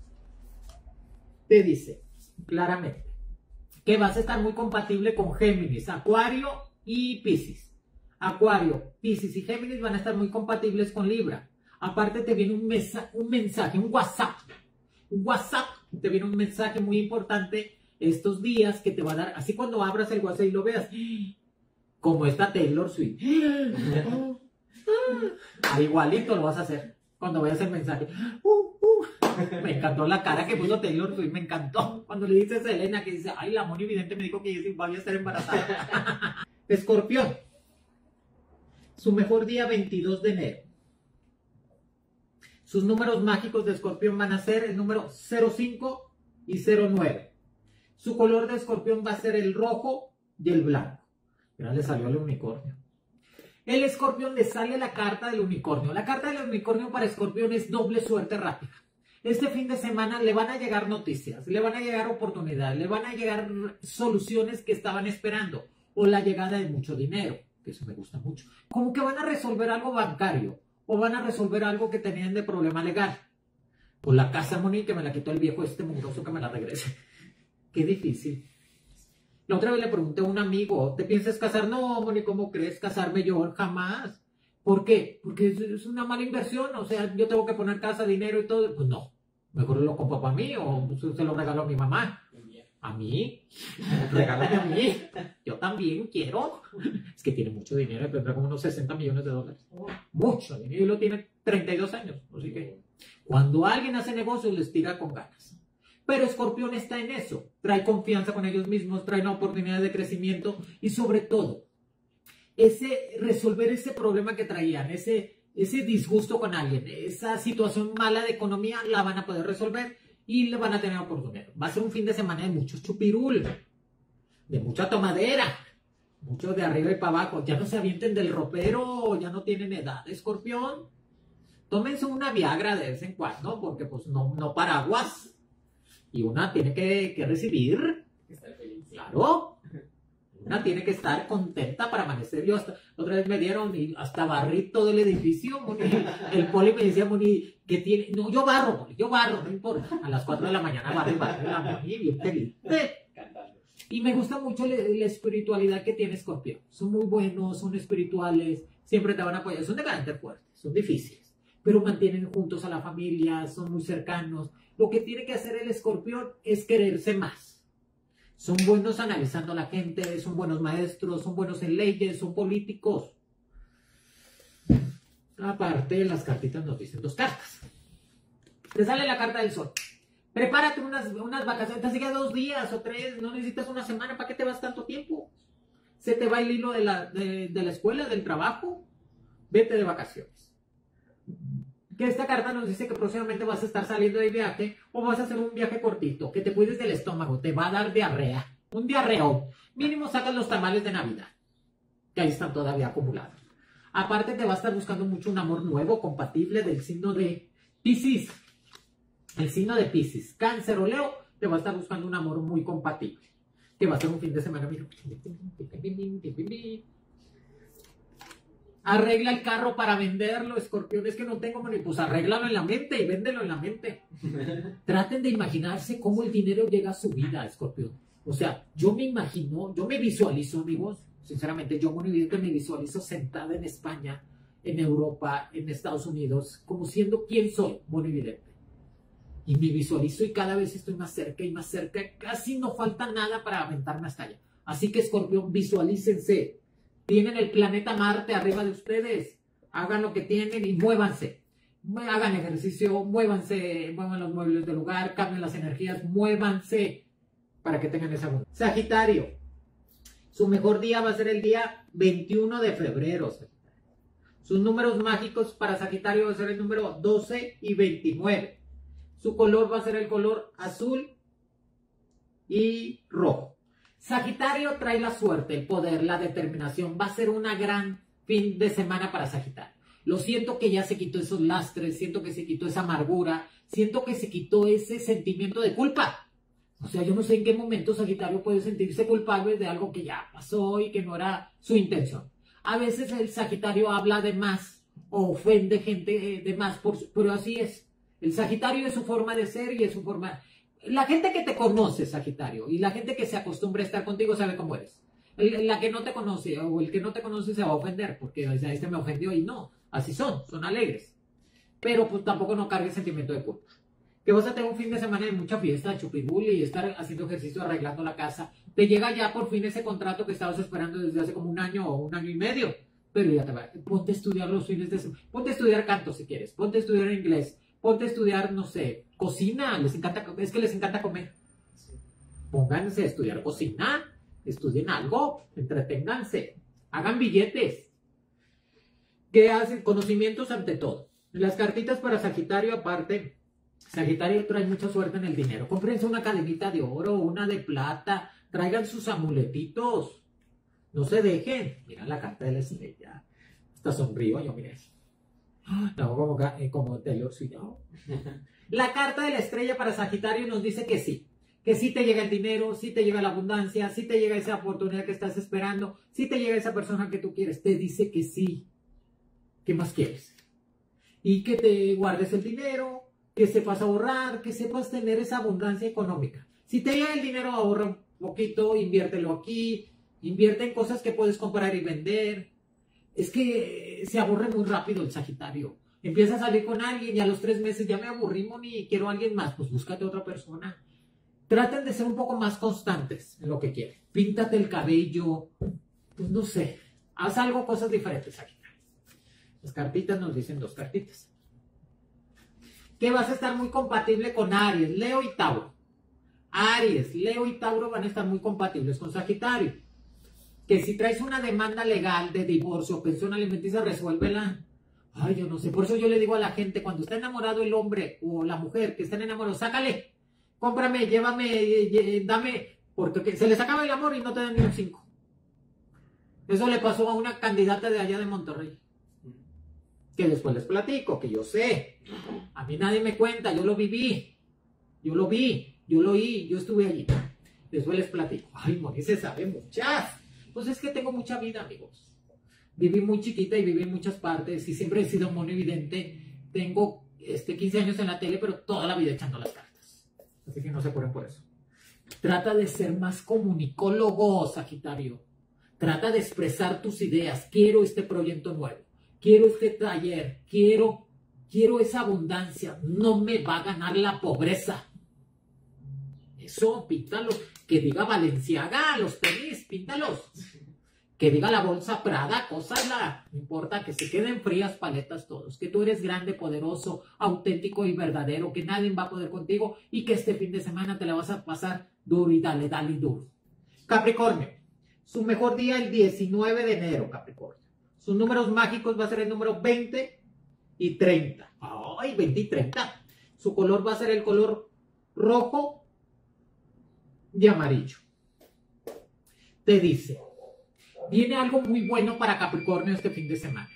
Te dice claramente que vas a estar muy compatible con Géminis, Acuario y Piscis. Acuario, Piscis y Géminis van a estar muy compatibles con Libra. Aparte te viene un, mesa, un mensaje, un WhatsApp. Un WhatsApp, te viene un mensaje muy importante estos días que te va a dar, así cuando abras el WhatsApp y lo veas, como esta Taylor Swift. Ah, igualito lo vas a hacer cuando veas el mensaje. Uh, uh. Me encantó la cara que puso Taylor Swift, me encantó. Cuando le dices a Elena que dice, ay, la Moni Vidente me dijo que voy a estar embarazada. Escorpión. Su mejor día, veintidós de enero. Sus números mágicos de Escorpión van a ser el número cero cinco y cero nueve. Su color de Escorpión va a ser el rojo y el blanco. Mira, le salió el unicornio. El Escorpión le sale la carta del unicornio. La carta del unicornio para Escorpión es doble suerte rápida. Este fin de semana le van a llegar noticias, le van a llegar oportunidades, le van a llegar soluciones que estaban esperando o la llegada de mucho dinero, que eso me gusta mucho. Como que van a resolver algo bancario o van a resolver algo que tenían de problema legal. Pues la casa, Moni, que me la quitó el viejo este mugroso, que me la regrese. Qué difícil. La otra vez le pregunté a un amigo, ¿te piensas casar? No, Moni, ¿cómo crees casarme yo? Jamás. ¿Por qué? Porque es una mala inversión, o sea, yo tengo que poner casa, dinero y todo. Pues no, mejor lo compro para mí o se lo regalo a mi mamá. ¿A mí? Regálame a mí. Yo también quiero. Es que tiene mucho dinero, tendrá como unos sesenta millones de dólares. Mucho dinero y lo tiene treinta y dos años. Así que cuando alguien hace negocios les tira con ganas. Pero Escorpión está en eso. Trae confianza con ellos mismos, trae una oportunidad de crecimiento y sobre todo, ese resolver ese problema que traían, ese, ese disgusto con alguien, esa situación mala de economía, la van a poder resolver y le van a tener oportunidad. Va a ser un fin de semana de mucho chupirul, de mucha tomadera, mucho de arriba y para abajo. Ya no se avienten del ropero, ya no tienen edad, Escorpión. Tómense una Viagra de vez en cuando, porque pues no, no paraguas. Y una tiene que, que recibir. Estar feliz. Claro. Una tiene que estar contenta para amanecer. Yo hasta, otra vez me dieron y hasta barrí todo el edificio, Moni. El poli me decía, Moni, que tiene. No, yo barro, Moni, yo barro, no importa. A las cuatro de la mañana barro y barro la Moni, bien feliz. Cantando. Y me gusta mucho la, la espiritualidad que tiene Escorpión. Son muy buenos, son espirituales, siempre te van a apoyar. Son de carácter fuerte, son difíciles, pero mantienen juntos a la familia, son muy cercanos. Lo que tiene que hacer el Escorpión es quererse más. Son buenos analizando a la gente, son buenos maestros, son buenos en leyes, son políticos. Aparte, las cartitas nos dicen dos cartas. Te sale la carta del sol. Prepárate unas, unas vacaciones, te sigue dos días o tres, no necesitas una semana, ¿para qué te vas tanto tiempo? Se te va el hilo de la, de, de la escuela, del trabajo, vete de vacaciones. Que esta carta nos dice que próximamente vas a estar saliendo de viaje o vas a hacer un viaje cortito, que te cuides del estómago, te va a dar diarrea, un diarreo. Mínimo sacas los tamales de Navidad, que ahí están todavía acumulados. Aparte te va a estar buscando mucho un amor nuevo, compatible del signo de Piscis. El signo de Piscis, Cáncer o Leo, te va a estar buscando un amor muy compatible, que va a ser un fin de semana. Mira. Arregla el carro para venderlo, Escorpión. Es que no tengo, pues arréglalo en la mente y véndelo en la mente. Traten de imaginarse cómo el dinero llega a su vida, Escorpión. O sea, yo me imagino, yo me visualizo, amigos, sinceramente, yo Moni Vidente me visualizo sentada en España, en Europa, en Estados Unidos, como siendo quien soy, Moni Vidente. Y me visualizo y cada vez estoy más cerca y más cerca. Casi no falta nada para aventarme hasta allá. Así que, Escorpión, visualícense. Tienen el planeta Marte arriba de ustedes. Hagan lo que tienen y muévanse. Hagan ejercicio, muévanse, muevan los muebles del lugar, cambien las energías, muévanse para que tengan esa abundancia. Sagitario. Su mejor día va a ser el día veintiuno de febrero. Sus números mágicos para Sagitario va a ser el número doce y veintinueve. Su color va a ser el color azul y rojo. Sagitario trae la suerte, el poder, la determinación. Va a ser una gran fin de semana para Sagitario. Lo siento que ya se quitó esos lastres, siento que se quitó esa amargura, siento que se quitó ese sentimiento de culpa. O sea, yo no sé en qué momento Sagitario puede sentirse culpable de algo que ya pasó y que no era su intención. A veces el Sagitario habla de más o ofende gente de más, por, pero así es. El Sagitario es su forma de ser y es su forma... La gente que te conoce, Sagitario, y la gente que se acostumbra a estar contigo sabe cómo eres. El, la que no te conoce o el que no te conoce se va a ofender porque o sea, este me ofendió y no. Así son, son alegres. Pero pues tampoco no cargue sentimiento de culpa. Que vas a tener un fin de semana de mucha fiesta, chupibuli y estar haciendo ejercicio, arreglando la casa. Te llega ya por fin ese contrato que estabas esperando desde hace como un año o un año y medio. Pero ya te va. Ponte a estudiar los fines de semana. Ponte a estudiar canto si quieres. Ponte a estudiar inglés. Ponte a estudiar, no sé, cocina. Les encanta, es que les encanta comer. Pónganse a estudiar cocina. Estudien algo. Entreténganse. Hagan billetes. ¿Qué hacen? Conocimientos ante todo. Las cartitas para Sagitario, aparte, Sagitario trae mucha suerte en el dinero. Cómprense una cadenita de oro, una de plata. Traigan sus amuletitos. No se dejen. Mira la carta de la estrella. Hasta sonrío yo, mira eso. No, como, como Taylor Swift. No. La carta de la estrella para Sagitario nos dice que sí. Que sí te llega el dinero, sí te llega la abundancia, sí te llega esa oportunidad que estás esperando, sí te llega esa persona que tú quieres. Te dice que sí. ¿Qué más quieres? Y que te guardes el dinero, que sepas ahorrar, que sepas tener esa abundancia económica. Si te llega el dinero, ahorra un poquito, inviértelo aquí, invierte en cosas que puedes comprar y vender. Es que se aburre muy rápido el Sagitario. Empieza a salir con alguien y a los tres meses ya me aburrimos y quiero a alguien más. Pues búscate otra persona. Traten de ser un poco más constantes en lo que quieren. Píntate el cabello, pues no sé, haz algo, cosas diferentes, Sagitario. Las cartitas nos dicen dos cartitas. Que vas a estar muy compatible con Aries, Leo y Tauro. Aries, Leo y Tauro van a estar muy compatibles con Sagitario. Que si traes una demanda legal de divorcio o pensión alimenticia, resuélvela. Ay, yo no sé. Por eso yo le digo a la gente, cuando está enamorado el hombre o la mujer que están enamorados, sácale. Cómprame, llévame, dame. Porque se les acaba el amor y no te dan ni un cinco. Eso le pasó a una candidata de allá de Monterrey. Que después les platico, que yo sé. A mí nadie me cuenta, yo lo viví. Yo lo vi, yo lo oí, yo estuve allí. Después les platico. Ay, Moni se sabe muchas. Pues es que tengo mucha vida, amigos. Viví muy chiquita y viví en muchas partes y siempre he sido monividente. Tengo este, quince años en la tele, pero toda la vida echando las cartas. Así que no se apuren por eso. Trata de ser más comunicólogo, Sagitario. Trata de expresar tus ideas. Quiero este proyecto nuevo. Quiero este taller. Quiero, quiero esa abundancia. No me va a ganar la pobreza. Eso, píntalo. Que diga Balenciaga, los tenis, píntalos. Que diga la bolsa Prada, cósala. No importa, que se queden frías paletas todos. Que tú eres grande, poderoso, auténtico y verdadero. Que nadie va a poder contigo. Y que este fin de semana te la vas a pasar duro y dale, dale duro. Capricornio. Su mejor día el diecinueve de enero, Capricornio. Sus números mágicos va a ser el número veinte y treinta. Ay, veinte y treinta. Su color va a ser el color rojo y amarillo. Te dice, viene algo muy bueno para Capricornio este fin de semana.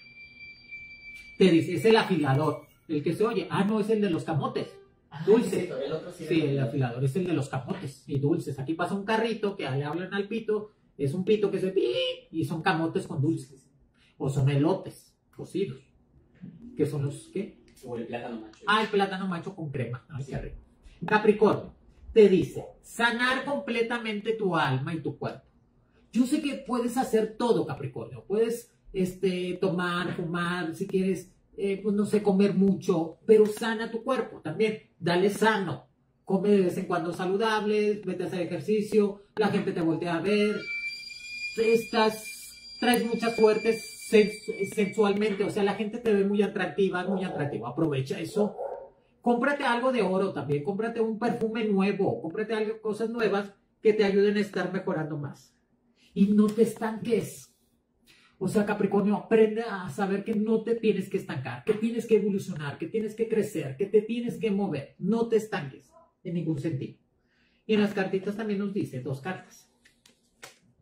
Te dice, es el afilador, el que se oye. Ah, no, es el de los camotes. Ah, Dulces. sí, el otro sí, Sí, el afilador es el de los camotes y dulces. Aquí pasa un carrito que le hablan al pito. Es un pito que se pi y son camotes con dulces. O son elotes cocidos. ¿Qué son los qué? O el plátano macho. Ah, el plátano macho con crema. Ay, qué rico. Capricornio, te dice, sanar completamente tu alma y tu cuerpo. Yo sé que puedes hacer todo, Capricornio. Puedes este, tomar, fumar, si quieres, eh, pues no sé, comer mucho, pero sana tu cuerpo también. Dale sano. Come de vez en cuando saludable, vete a hacer ejercicio, la gente te voltea a ver. Estás, traes mucha suerte sensualmente, o sea, la gente te ve muy atractiva, muy atractiva. Aprovecha eso. Cómprate algo de oro también, cómprate un perfume nuevo, cómprate algo, cosas nuevas que te ayuden a estar mejorando más. Y no te estanques. O sea, Capricornio, aprende a saber que no te tienes que estancar, que tienes que evolucionar, que tienes que crecer, que te tienes que mover. No te estanques en ningún sentido. Y en las cartitas también nos dice dos cartas.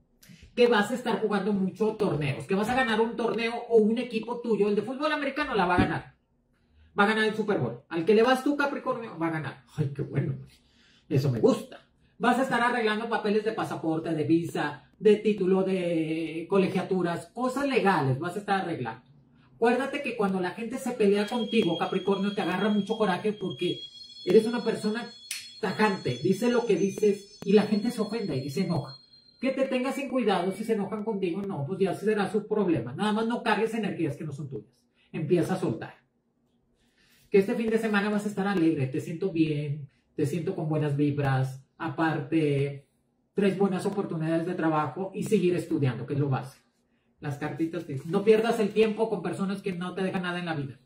que vas a estar jugando mucho torneos, que vas a ganar un torneo o un equipo tuyo, el de fútbol americano la va a ganar. Va a ganar el Super Bowl. Al que le vas tú, Capricornio, va a ganar. Ay, qué bueno. Eso me gusta. Vas a estar arreglando papeles de pasaporte, de visa, de título de colegiaturas, cosas legales, vas a estar arreglando. Acuérdate que cuando la gente se pelea contigo, Capricornio, te agarra mucho coraje porque eres una persona tajante, dice lo que dices y la gente se ofende y se enoja. Que te tengas sin cuidado, si se enojan contigo, no, pues ya será su problema. Nada más no cargues energías que no son tuyas. Empieza a soltar. Que este fin de semana vas a estar alegre, te siento bien, te siento con buenas vibras, aparte, tres buenas oportunidades de trabajo y seguir estudiando, que es lo básico. Las cartitas te dicen, no pierdas el tiempo con personas que no te dejan nada en la vida.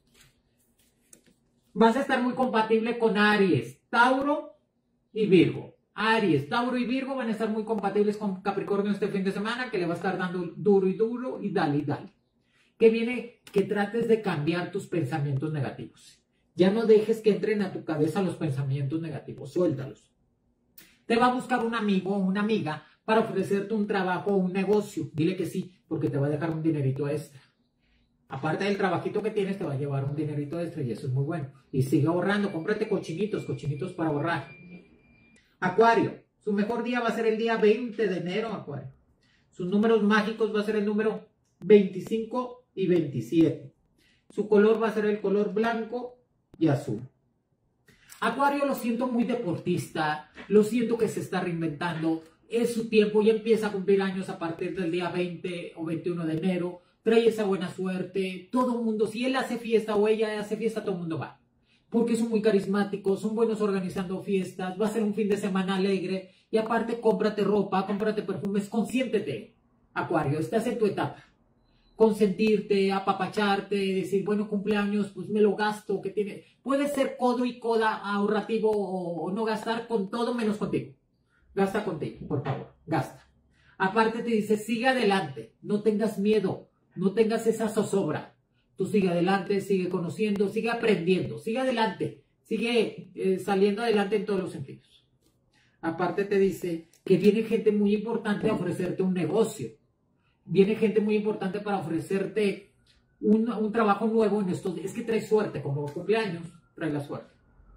Vas a estar muy compatible con Aries, Tauro y Virgo. Aries, Tauro y Virgo van a estar muy compatibles con Capricornio este fin de semana, que le va a estar dando duro y duro y dale y dale. Que viene que trates de cambiar tus pensamientos negativos. Ya no dejes que entren a tu cabeza los pensamientos negativos, suéltalos. Te va a buscar un amigo o una amiga para ofrecerte un trabajo o un negocio. Dile que sí, porque te va a dejar un dinerito extra. Aparte del trabajito que tienes, te va a llevar un dinerito extra y eso es muy bueno. Y sigue ahorrando, cómprate cochinitos, cochinitos para ahorrar. Acuario, su mejor día va a ser el día veinte de enero, Acuario. Sus números mágicos va a ser el número veinticinco y veintisiete. Su color va a ser el color blanco y azul. Acuario lo siento muy deportista, lo siento que se está reinventando, es su tiempo, ya empieza a cumplir años a partir del día veinte o veintiuno de enero, trae esa buena suerte, todo el mundo, si él hace fiesta o ella hace fiesta, todo el mundo va, porque son muy carismáticos, son buenos organizando fiestas, va a ser un fin de semana alegre, y aparte cómprate ropa, cómprate perfumes, consiéntete, Acuario, estás en tu etapa. Consentirte, apapacharte, decir, bueno, cumpleaños, pues me lo gasto, que tiene. Puede ser codo y coda ahorrativo o, o no gastar con todo menos contigo. Gasta contigo, por favor, gasta. Aparte te dice, sigue adelante, no tengas miedo, no tengas esa zozobra. Tú sigue adelante, sigue conociendo, sigue aprendiendo, sigue adelante, sigue eh, saliendo adelante en todos los sentidos. Aparte te dice que viene gente muy importante a ofrecerte un negocio. Viene gente muy importante para ofrecerte un, un trabajo nuevo en estos días. Es que trae suerte, como cumpleaños, trae la suerte.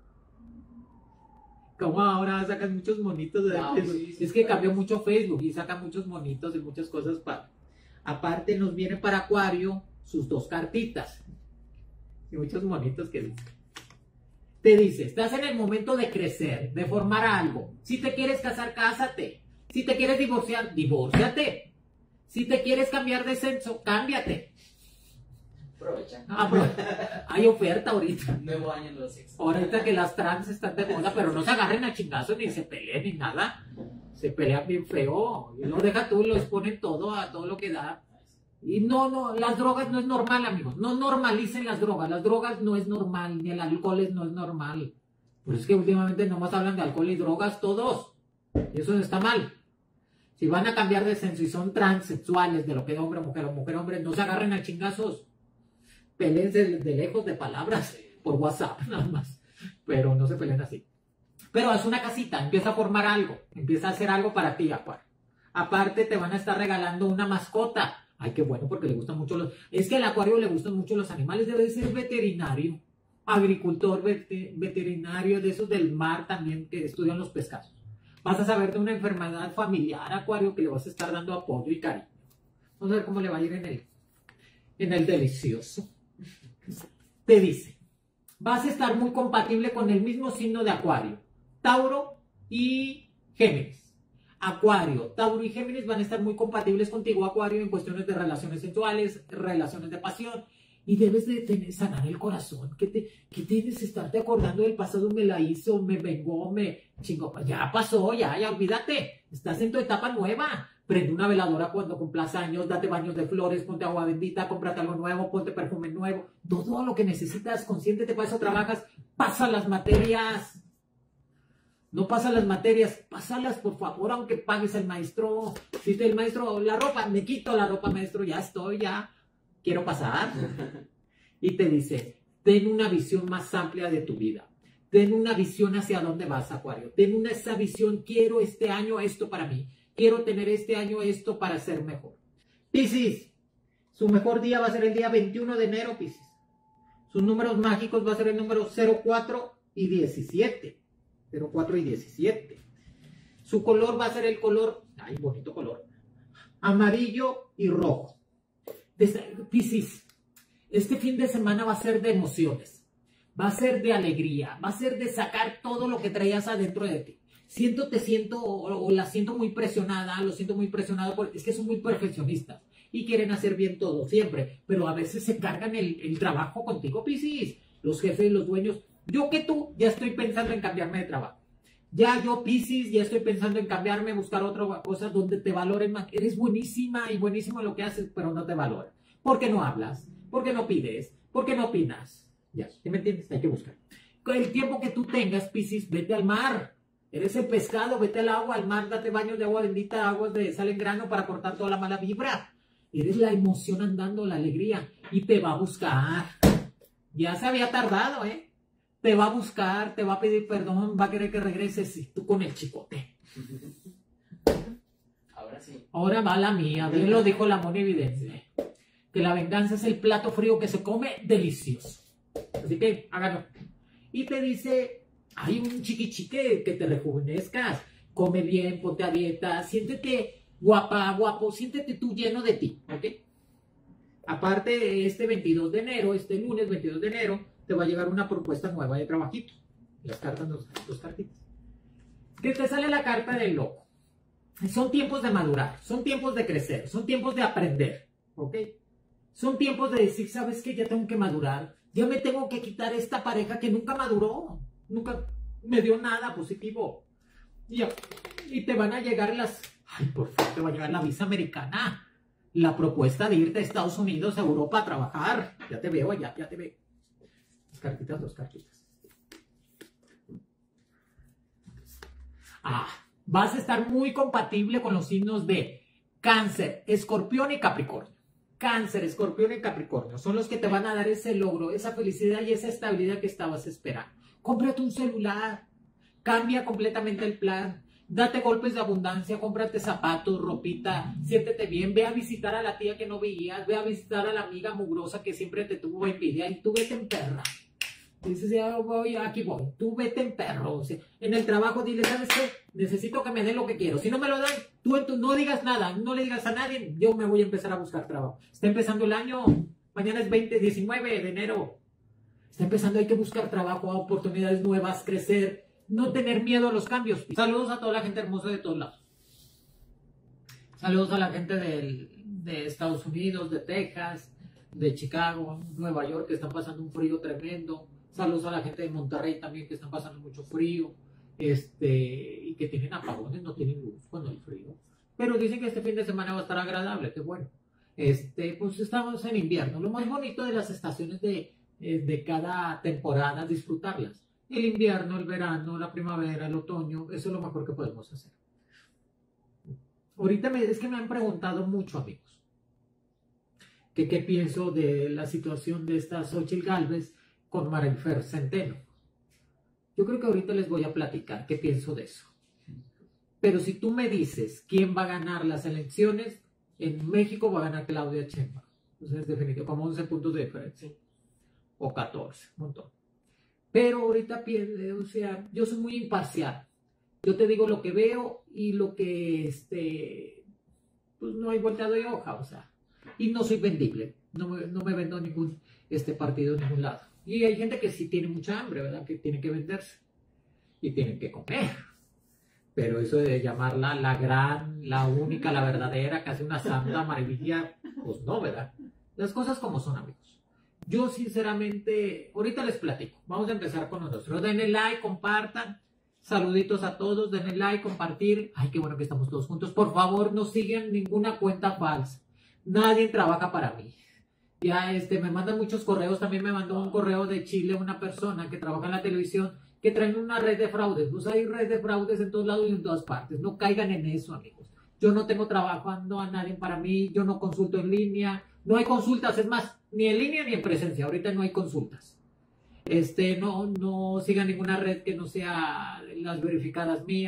Como ahora sacan muchos monitos de No, Facebook. sí, sí, es que sí, cambió sí. mucho Facebook y sacan muchos monitos y muchas cosas para. Aparte nos viene para Acuario sus dos cartitas. Y muchos monitos que dicen. Te dice, estás en el momento de crecer, de formar algo. Si te quieres casar, cásate. Si te quieres divorciar, divórciate. Si te quieres cambiar de sexo, cámbiate. Aprovecha. Ah, pero hay oferta ahorita. Nuevo año en los sexos. Ahorita que las trans están de moda, pero no se agarren a chingazos ni se peleen ni nada. Se pelean bien feo. Y lo deja tú, lo exponen todo a todo lo que da. Y no, no, las drogas no es normal, amigos. No normalicen las drogas. Las drogas no es normal, ni el alcohol es, no es normal. Por eso es que últimamente nomás hablan de alcohol y drogas todos. Y eso está mal. Si van a cambiar de sexo y son transexuales, de lo que es hombre, mujer o mujer, hombre, no se agarren a chingazos. Pelense de lejos de palabras por WhatsApp, nada más. Pero no se peleen así. Pero haz una casita, empieza a formar algo, empieza a hacer algo para ti, Acuario. Aparte te van a estar regalando una mascota. Ay, qué bueno, porque le gustan mucho los... Es que al Acuario le gustan mucho los animales, debe de ser veterinario, agricultor, veterinario, de esos del mar también, que estudian los pescados. Vas a saber de una enfermedad familiar, Acuario, que le vas a estar dando apoyo y cariño. Vamos a ver cómo le va a ir en el, en el delicioso. Te dice, vas a estar muy compatible con el mismo signo de Acuario, Tauro y Géminis. Acuario, Tauro y Géminis van a estar muy compatibles contigo, Acuario, en cuestiones de relaciones sexuales, relaciones de pasión. Y debes de tener, sanar el corazón. ¿Qué, te, ¿Qué tienes? Estarte acordando del pasado, me la hizo, me vengó, me chingó. Ya pasó, ya, ya, olvídate. Estás en tu etapa nueva. Prende una veladora cuando cumplas años, date baños de flores, ponte agua bendita, cómprate algo nuevo, ponte perfume nuevo. Todo lo que necesitas, consiéntete, para eso trabajas. Pasa las materias. No pasa las materias, pásalas por favor, aunque pagues al maestro. Si el maestro, la ropa, me quito la ropa, maestro, ya estoy, ya. Quiero pasar. Y te dice, ten una visión más amplia de tu vida. Ten una visión hacia dónde vas, Acuario. Ten una, esa visión, quiero este año esto para mí. quiero tener este año esto para ser mejor. Piscis, su mejor día va a ser el día veintiuno de enero, Piscis. Sus números mágicos va a ser el número cero cuatro y diecisiete. cero cuatro y diecisiete. Su color va a ser el color, ay, bonito color, amarillo y rojo. Piscis, este fin de semana va a ser de emociones, va a ser de alegría, va a ser de sacar todo lo que traías adentro de ti. Siento, te siento, o, o la siento muy presionada, lo siento muy presionado, porque es que son muy perfeccionistas y quieren hacer bien todo siempre, pero a veces se cargan el, el trabajo contigo, Piscis, los jefes, los dueños. Yo que tú ya estoy pensando en cambiarme de trabajo. Ya yo, Piscis, ya estoy pensando en cambiarme, buscar otra cosa donde te valoren más. Eres buenísima y buenísimo en lo que haces, pero no te valoran. ¿Por qué no hablas? ¿Por qué no pides? ¿Por qué no opinas? Ya, ¿sí me entiendes? Hay que buscar. Con el tiempo que tú tengas, Piscis, vete al mar. Eres el pescado, vete al agua, al mar, date baños de agua bendita, aguas de sal en grano para cortar toda la mala vibra. Eres la emoción andando, la alegría, y te va a buscar. Ya se había tardado, ¿eh? Te va a buscar, te va a pedir perdón, va a querer que regreses y tú con el chicote. Ahora sí. Ahora va la mía, bien lo dijo la Moni Evidencia. Que la venganza es el plato frío que se come delicioso. Así que háganlo. Y te dice, hay un chiquichique que te rejuvenezcas, come bien, ponte a dieta, siéntete guapa, guapo, siéntete tú lleno de ti, ¿ok? Aparte, este veintidós de enero, este lunes veintidós de enero, te va a llegar una propuesta nueva de trabajito. Las cartas, dos, dos cartitas. Que te sale la carta del loco. Son tiempos de madurar, son tiempos de crecer, son tiempos de aprender, ¿ok? Son tiempos de decir, ¿sabes qué? Ya tengo que madurar. Ya me tengo que quitar esta pareja que nunca maduró. Nunca me dio nada positivo. Y, y te van a llegar las... Ay, por favor, te va a llegar la visa americana. La propuesta de irte a Estados Unidos, a Europa a trabajar. Ya te veo, ya, ya te veo. Dos cartitas, dos cartitas. Ah, vas a estar muy compatible con los signos de Cáncer, Escorpión y Capricornio. Cáncer, Escorpión y Capricornio son los que te van a dar ese logro, esa felicidad y esa estabilidad que estabas esperando. Cómprate un celular, cambia completamente el plan, date golpes de abundancia, cómprate zapatos, ropita, siéntete bien, ve a visitar a la tía que no veías, ve a visitar a la amiga mugrosa que siempre te tuvo envidia y tú vete en perra. Dices, ya voy, aquí voy, tú vete en perro. O sea, en el trabajo dile, ¿sabes qué? Necesito que me den lo que quiero. Si no me lo dan, tú, tú no digas nada, no le digas a nadie, yo me voy a empezar a buscar trabajo. Está empezando el año, mañana es veinte, diecinueve de enero. Está empezando, hay que buscar trabajo, oportunidades nuevas, crecer, no tener miedo a los cambios. Saludos a toda la gente hermosa de todos lados. Saludos a la gente del, de Estados Unidos, de Texas, de Chicago, Nueva York, que están pasando un frío tremendo. Saludos a la gente de Monterrey también, que están pasando mucho frío, este, y que tienen apagones, no tienen luz cuando hay frío. Pero dicen que este fin de semana va a estar agradable, qué bueno. Este, pues estamos en invierno. Lo más bonito de las estaciones de, de cada temporada, disfrutarlas. El invierno, el verano, la primavera, el otoño, eso es lo mejor que podemos hacer. Ahorita me, es que me han preguntado mucho, amigos, que qué pienso de la situación de esta Xóchitl Gálvez con Marifer Centeno. Yo creo que ahorita les voy a platicar qué pienso de eso. Pero si tú me dices quién va a ganar las elecciones, en México va a ganar Claudia Sheinbaum. Entonces, es definitivo, como once puntos de diferencia. O catorce, un montón. Pero ahorita, o sea, yo soy muy imparcial. Yo te digo lo que veo y lo que, este, pues no hay vuelta de hoja, o sea. Y no soy vendible. No me, no me vendo a ningún este partido en ningún lado. Y hay gente que sí tiene mucha hambre, ¿verdad? Que tiene que venderse. Y tienen que comer. Pero eso de llamarla la gran, la única, la verdadera, casi una santa maravilla, pues no, ¿verdad? Las cosas como son, amigos. Yo sinceramente, ahorita les platico. Vamos a empezar con nosotros. Denle like, compartan. Saluditos a todos, denle like, compartir. Ay, qué bueno que estamos todos juntos. Por favor, no sigan ninguna cuenta falsa. Nadie trabaja para mí. Ya este, me mandan muchos correos. También me mandó un correo de Chile una persona que trabaja en la televisión que traen una red de fraudes. Pues hay red de fraudes en todos lados y en todas partes. No caigan en eso, amigos. Yo no tengo trabajando a nadie para mí. Yo no consulto en línea. No hay consultas. Es más, ni en línea ni en presencia. Ahorita no hay consultas. Este, no, no sigan ninguna red que no sea las verificadas mías.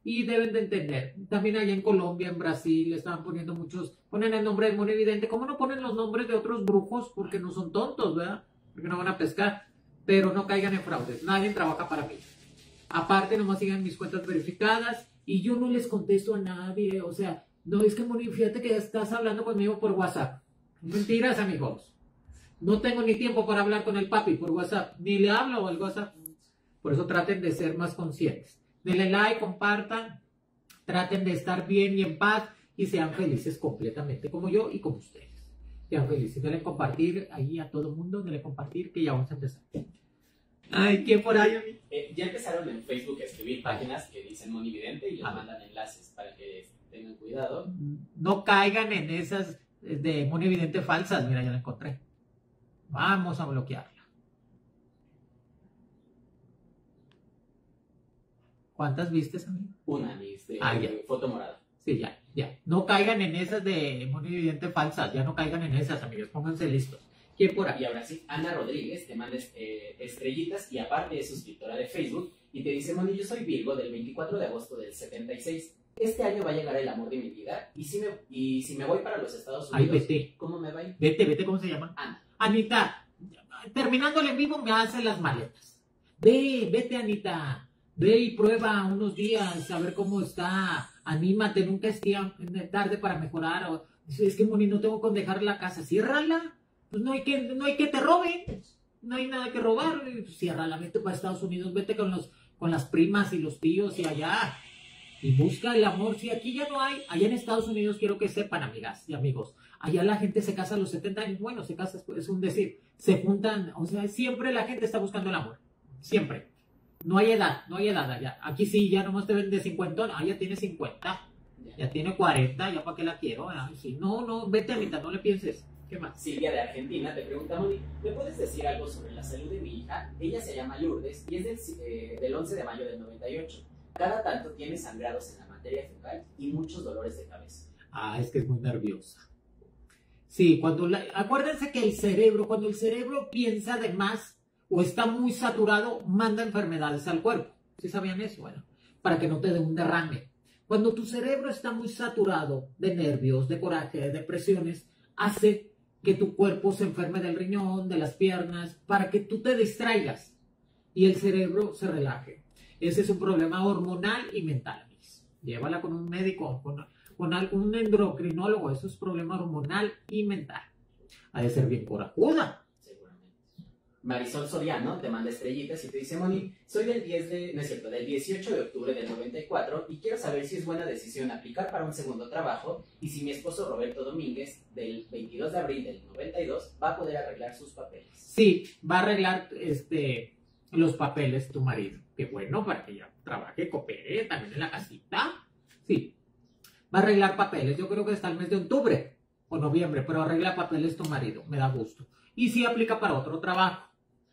Y deben de entender, también allá en Colombia, en Brasil, estaban poniendo muchos, ponen el nombre de monividente. ¿Cómo no ponen los nombres de otros brujos? Porque no son tontos, ¿verdad? Porque no van a pescar. Pero no caigan en fraudes, nadie trabaja para mí. Aparte, nomás sigan mis cuentas verificadas y yo no les contesto a nadie. O sea, no es que, Moni, fíjate que estás hablando conmigo por WhatsApp. Mentiras, amigos. No tengo ni tiempo para hablar con el papi por WhatsApp, ni le hablo al WhatsApp. Por eso traten de ser más conscientes. Denle like, compartan, traten de estar bien y en paz y sean felices completamente como yo y como ustedes. Sean felices. Denle compartir ahí a todo el mundo, denle compartir que ya vamos a empezar. Ay, ¿quién por ahí? Eh, ya empezaron en Facebook a escribir páginas que dicen monividente y les mandan enlaces para que tengan cuidado. No caigan en esas de monividente falsas. Mira, ya la encontré. Vamos a bloquearla. ¿Cuántas vistes, amigo? Una, mis de ah, foto morada. Sí, ya, ya. No caigan en esas de monividente falsas. Ya no caigan en esas, amigos. Pónganse listos. ¿Quién por ahí? Y ahora sí, Ana Rodríguez te manda eh, estrellitas y aparte es suscriptora de Facebook y te dice, Moni, yo soy Virgo del veinticuatro de agosto del setenta y seis. Este año va a llegar el amor de mi vida y si me, y si me voy para los Estados Unidos, Ay, vete. ¿Cómo me va a ir? Vete, vete, ¿cómo se llama? Ana. Anita, terminando el en vivo me hace las maletas. Ve, vete, Anita. Ve y prueba unos días a ver cómo está. Anímate, nunca es tarde para mejorar. O, es que, Moni, no tengo con dejar la casa. Ciérrala. Pues no hay que, no hay que te roben. No hay nada que robar. Ciérrala, vete para Estados Unidos. Vete con, los, con las primas y los tíos y allá. Y busca el amor. Si aquí ya no hay, allá en Estados Unidos quiero que sepan, amigas y amigos. Allá la gente se casa a los setenta años. Bueno, se casa, es un decir. Se juntan. O sea, siempre la gente está buscando el amor. Siempre. No hay edad, no hay edad allá. Aquí sí, ya nomás te ven de cincuenta, ah, ya tiene cincuenta, ya tiene cuarenta, ya para qué la quiero. Ay, sí. No, no, vete, Anita, no le pienses. ¿Qué más? Silvia de Argentina te pregunta, Moni, ¿me puedes decir algo sobre la salud de mi hija? Ella se llama Lourdes y es del, eh, del once de mayo del noventa y ocho. Cada tanto tiene sangrados en la materia fecal y muchos dolores de cabeza. Ah, es que es muy nerviosa. Sí, cuando la, acuérdense que el cerebro, cuando el cerebro piensa de más, o está muy saturado, manda enfermedades al cuerpo. ¿Sí sabían eso? Bueno, para que no te dé un derrame. Cuando tu cerebro está muy saturado de nervios, de coraje, de depresiones, hace que tu cuerpo se enferme del riñón, de las piernas, para que tú te distraigas y el cerebro se relaje. Ese es un problema hormonal y mental. Llévala con un médico, con, con algún endocrinólogo. Eso es problema hormonal y mental. Ha de ser bien corajuda. Marisol Soriano te manda estrellitas y te dice, Moni, soy del diez de, no es cierto, del dieciocho de octubre del noventa y cuatro y quiero saber si es buena decisión aplicar para un segundo trabajo y si mi esposo Roberto Domínguez del veintidós de abril del noventa y dos va a poder arreglar sus papeles. Sí, va a arreglar este, los papeles tu marido. Qué bueno, para que ya trabaje, coopere también en la casita. Sí, va a arreglar papeles. Yo creo que hasta el mes de octubre o noviembre, pero arregla papeles tu marido. Me da gusto. Y sí aplica para otro trabajo.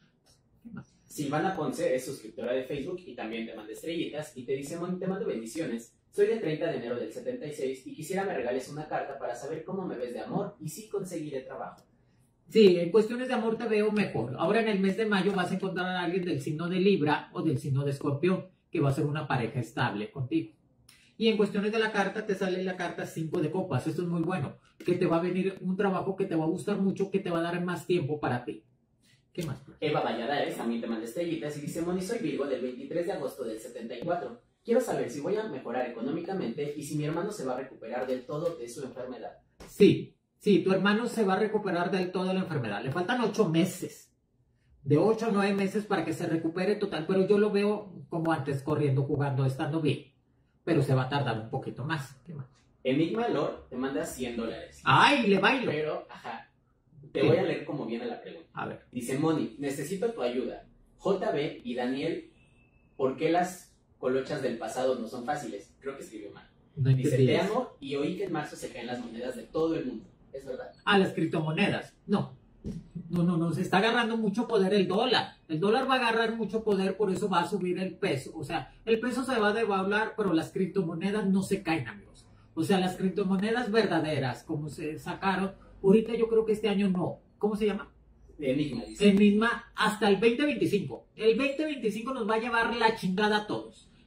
Silvana Ponce es suscriptora de Facebook y también te manda estrellitas y te dice, Moni, te mando bendiciones. Soy del treinta de enero del setenta y seis y quisiera me regales una carta para saber cómo me ves de amor y si conseguiré trabajo. Sí, en cuestiones de amor te veo mejor. Ahora en el mes de mayo vas a encontrar a alguien del signo de Libra o del signo de Escorpión que va a ser una pareja estable contigo. Y en cuestiones de la carta te sale la carta cinco de copas. Esto es muy bueno. Que te va a venir un trabajo que te va a gustar mucho, que te va a dar más tiempo para ti. ¿Qué más? Eva Valladares también te manda estrellitas y dice, Moni, soy Virgo del veintitrés de agosto del setenta y cuatro. Quiero saber si voy a mejorar económicamente y si mi hermano se va a recuperar del todo de su enfermedad. Sí, sí, tu hermano se va a recuperar del todo de la enfermedad. Le faltan ocho meses. De ocho a nueve meses para que se recupere total. Pero yo lo veo como antes, corriendo, jugando, estando bien. Pero se va a tardar un poquito más. ¿Qué más? Enigma Lord te manda cien dólares. ¡Ay, le bailo! Pero, ajá. Te voy a leer como viene la pregunta. A ver. Dice, Moni, necesito tu ayuda. J B y Daniel, ¿por qué las colochas del pasado no son fáciles? Creo que escribió mal. No Dice, te amo y oí que en marzo se caen las monedas de todo el mundo. ¿Es verdad? Ah, las criptomonedas. No. No, no, no. Se está agarrando mucho poder el dólar. El dólar va a agarrar mucho poder, por eso va a subir el peso. O sea, el peso se va a devaluar, pero las criptomonedas no se caen, amigos. O sea, las criptomonedas verdaderas, como se sacaron, ahorita yo creo que este año no. ¿Cómo se llama? Enigma, dice. Enigma hasta el veinte veinticinco. El veinte veinticinco nos va a llevar la chingada a todos.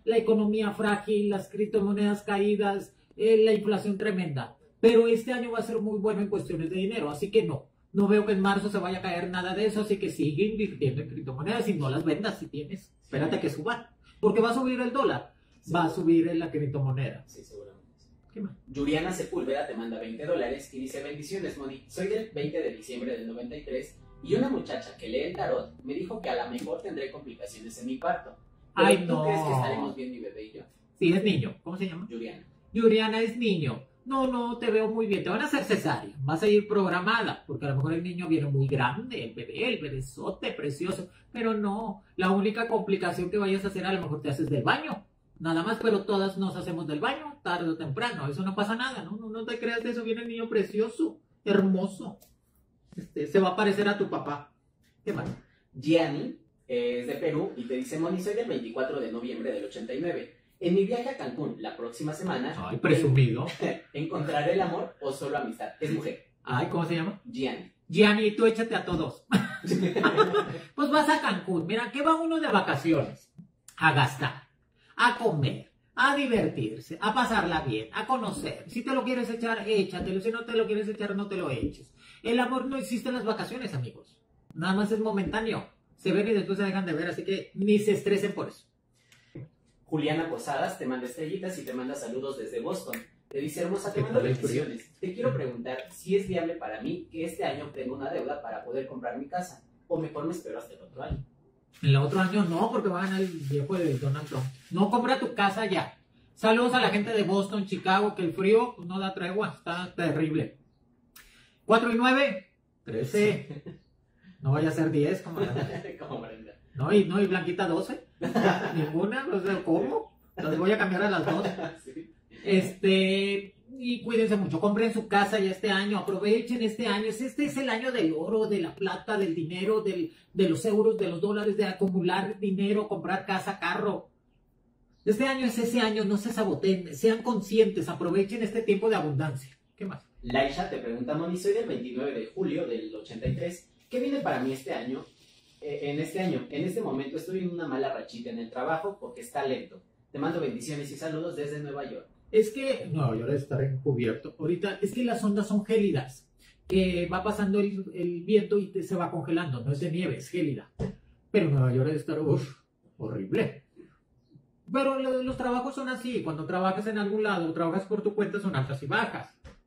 la economía frágil, las criptomonedas caídas, eh, la inflación tremenda. Pero este año va a ser muy bueno en cuestiones de dinero, así que no. No veo que en marzo se vaya a caer nada de eso, así que sigue invirtiendo en criptomonedas y no las vendas si tienes. Espérate que suban, porque va a subir el dólar, Sí. va a subir en la criptomoneda. Sí, seguramente. ¿Qué más? Yuriana Sepúlveda te manda veinte dólares y dice: bendiciones, Moni. Soy del veinte de diciembre del noventa y tres y una muchacha que lee el tarot me dijo que a lo mejor tendré complicaciones en mi parto. Pero Ay, ¿tú no. crees que estaremos bien mi bebé y yo? Sí, es niño. ¿Cómo se llama? Yuriana. Yuriana es niño. No, no, te veo muy bien. Te van a hacer cesárea. Vas a ir programada, porque a lo mejor el niño viene muy grande, el bebé, el bebesote, precioso. Pero no, la única complicación que vayas a hacer a lo mejor te haces del baño. Nada más, pero todas nos hacemos del baño, tarde o temprano. Eso no pasa nada, ¿no? No, no te creas de eso. Viene el niño precioso, hermoso. Este, se va a parecer a tu papá. ¿Qué más? Gianni eh, es de Perú y te dice: Moni, soy del veinticuatro de noviembre del ochenta y nueve. En mi viaje a Cancún la próxima semana, Ay, presumido. ¿encontraré el amor o solo amistad? Es mujer. Ay, ¿cómo se llama? Gianni. Gianni, tú échate a todos. Pues vas a Cancún. Mira, ¿qué va uno de vacaciones? A gastar, a comer, a divertirse, a pasarla bien, a conocer. Si te lo quieres echar, échatelo. Si no te lo quieres echar, no te lo eches. El amor no existe en las vacaciones, amigos. Nada más es momentáneo. Se ven y después se dejan de ver, así que ni se estresen por eso. Juliana Posadas te manda estrellitas y te manda saludos desde Boston. Te dice: hermosa, te ¿Qué mando tal el frío? bendiciones. Te quiero preguntar si es viable para mí que este año tenga una deuda para poder comprar mi casa. O mejor me espero hasta el otro año. El otro año no, porque va a ganar el viejo de Donald Trump. No, compra tu casa ya. Saludos a la gente de Boston, Chicago, que el frío pues, no da tregua, está terrible. cuatro y nueve, trece. No vaya a ser diez, como la... Como Brenda. No, y, no, y Blanquita doce. Ninguna, no sé cómo. Las voy a cambiar a las dos. Sí. Este, y cuídense mucho, compren su casa ya este año, aprovechen este año. Este es el año del oro, de la plata, del dinero, del, de los euros, de los dólares, de acumular dinero, comprar casa, carro. Este año es ese año, no se saboteen, sean conscientes, aprovechen este tiempo de abundancia. ¿Qué más? Laisha te pregunta: Moni, soy del veintinueve de julio del ochenta y tres. ¿Qué viene para mí este año? Eh, en este año, en este momento estoy en una mala rachita en el trabajo porque está lento. Te mando bendiciones y saludos desde Nueva York. Es que, no, yo debe estar encubierto. Ahorita, es que las ondas son gélidas, que va pasando el, el viento y te, se va congelando, no es de nieve, es gélida. Pero Nueva York debe estar, uff, horrible. Pero lo, los trabajos son así, cuando trabajas en algún lado o trabajas por tu cuenta son altas y bajas.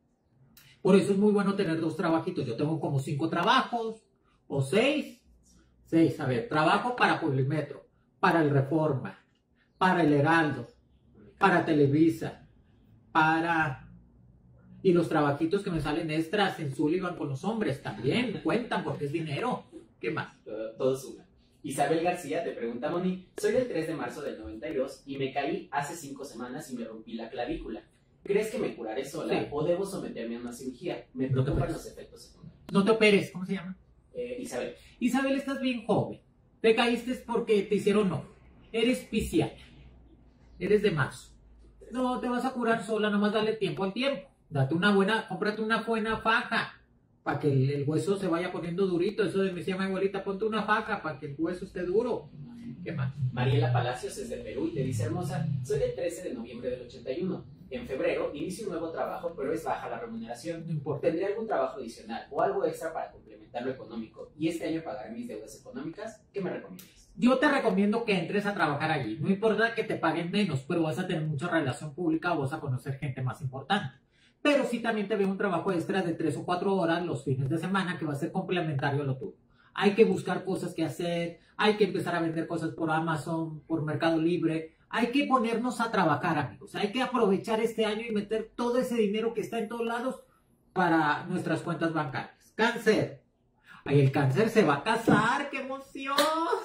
Por eso es muy bueno tener dos trabajitos. Yo tengo como cinco trabajos, o seis. Seis, a ver, trabajo para Publimetro, para el Reforma, para el Heraldo, para Televisa, para... Y los trabajitos que me salen extras en Sullivan con los hombres también cuentan porque es dinero. ¿Qué más? Todo, todo suma. Isabel García te pregunta: Moni, soy del tres de marzo del noventa y dos y me caí hace cinco semanas y me rompí la clavícula. ¿Crees que me curaré sola Sí. o debo someterme a una cirugía? Me No te preocupan preocupes. los efectos secundarios. No te operes, ¿cómo se llama? Eh, Isabel. Isabel, estás bien joven. Te caíste porque te hicieron no. Eres pisciana. Eres de marzo. No te vas a curar sola, nomás dale tiempo al tiempo. Date una buena, cómprate una buena faja para que el, el hueso se vaya poniendo durito. Eso de me decía mi abuelita, ponte una faja para que el hueso esté duro. ¿Qué más? Mariela Palacios es de Perú y te dice: hermosa, soy del trece de noviembre del ochenta y uno. En febrero inicio un nuevo trabajo, pero es baja la remuneración. No importa. ¿Tendré algún trabajo adicional o algo extra para complementar lo económico y este año pagar mis deudas económicas? ¿Qué me recomiendas? Yo te recomiendo que entres a trabajar allí. No importa que te paguen menos, pero vas a tener mucha relación pública o vas a conocer gente más importante. Pero sí también te veo un trabajo extra de tres o cuatro horas los fines de semana que va a ser complementario a lo tuyo. Hay que buscar cosas que hacer, hay que empezar a vender cosas por Amazon, por Mercado Libre. Hay que ponernos a trabajar, amigos. Hay que aprovechar este año y meter todo ese dinero que está en todos lados para nuestras cuentas bancarias. Cáncer. Ay, el cáncer se va a casar, ¡qué emoción!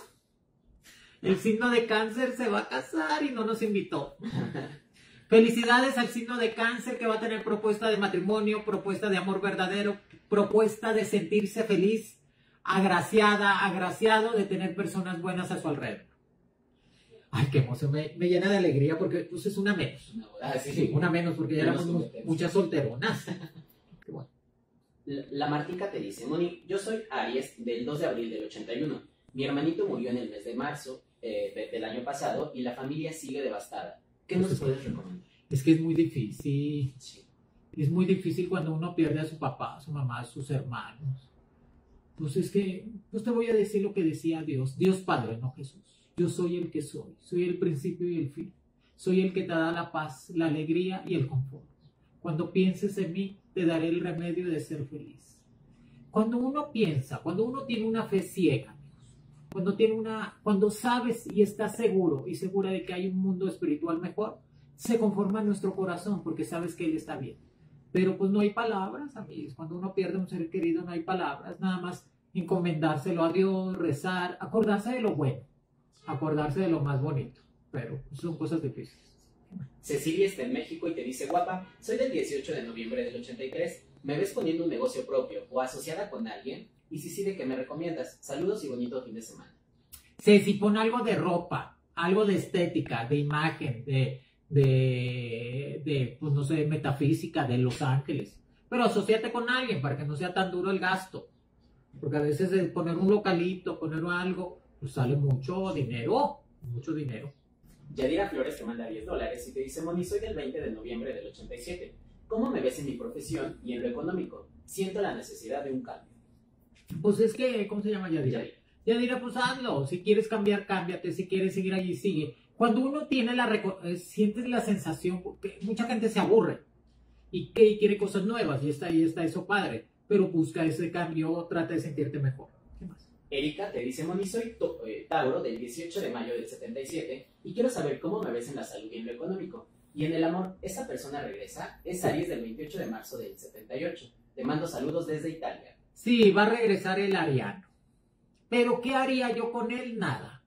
El signo de cáncer se va a casar y no nos invitó. Felicidades al signo de cáncer que va a tener propuesta de matrimonio, propuesta de amor verdadero, propuesta de sentirse feliz, agraciada, agraciado de tener personas buenas a su alrededor. Ay, qué emoción, me, me llena de alegría porque pues, es una menos. Una boda, sí. Sí, una menos porque ya Menos éramos mu- competencia. muchas solteronas. Qué bueno. La, la Martica te dice: Moni, yo soy Aries del dos de abril del ochenta y uno. Mi hermanito murió en el mes de marzo eh, de- del año pasado y la familia sigue devastada. ¿Qué nos puedes recomendar? Es que es muy difícil. Sí. Es muy difícil cuando uno pierde a su papá, a su mamá, a sus hermanos. Pues es que, pues te voy a decir lo que decía Dios. Dios Padre, no Jesús. Yo soy el que soy. Soy el principio y el fin. Soy el que te da la paz, la alegría y el confort. Cuando pienses en mí, te daré el remedio de ser feliz. Cuando uno piensa, cuando uno tiene una fe ciega, cuando tiene una, cuando sabes y estás seguro y segura de que hay un mundo espiritual mejor, se conforma nuestro corazón porque sabes que Él está bien. Pero pues no hay palabras, amigos. Cuando uno pierde a un ser querido no hay palabras, nada más encomendárselo a Dios, rezar, acordarse de lo bueno, acordarse de lo más bonito, pero son cosas difíciles. Cecilia está en México y te dice, guapa, soy del dieciocho de noviembre del ochenta y tres, ¿me ves poniendo un negocio propio o asociada con alguien? Y si sí, ¿de qué me recomiendas? Saludos y bonito fin de semana. Ceci, pon algo de ropa, algo de estética, de imagen, de, de, de, pues no sé, metafísica, de Los Ángeles. Pero asociate con alguien para que no sea tan duro el gasto. Porque a veces de poner un localito, poner algo, pues sale mucho dinero, mucho dinero. Yadira Flores te manda diez dólares y te dice, Moni, soy del veinte de noviembre del ochenta y siete. ¿Cómo me ves en mi profesión y en lo económico? Siento la necesidad de un cambio. Pues es que, ¿cómo se llama Yadira? Yadira. Yadira, pues hazlo. Si quieres cambiar, cámbiate. Si quieres seguir allí, sigue. Cuando uno tiene la, eh, sientes la sensación, porque mucha gente se aburre y que quiere cosas nuevas y está ahí, está eso padre. Pero busca ese cambio, trata de sentirte mejor. ¿Qué más? Erika te dice, Moni, soy to- eh, Tauro del dieciocho de mayo del setenta y siete y quiero saber cómo me ves en la salud y en lo económico. Y en el amor, ¿esa persona regresa? Es Aries del veintiocho de marzo del setenta y ocho. Te mando saludos desde Italia. Sí, va a regresar el ariano. Pero ¿qué haría yo con él? Nada.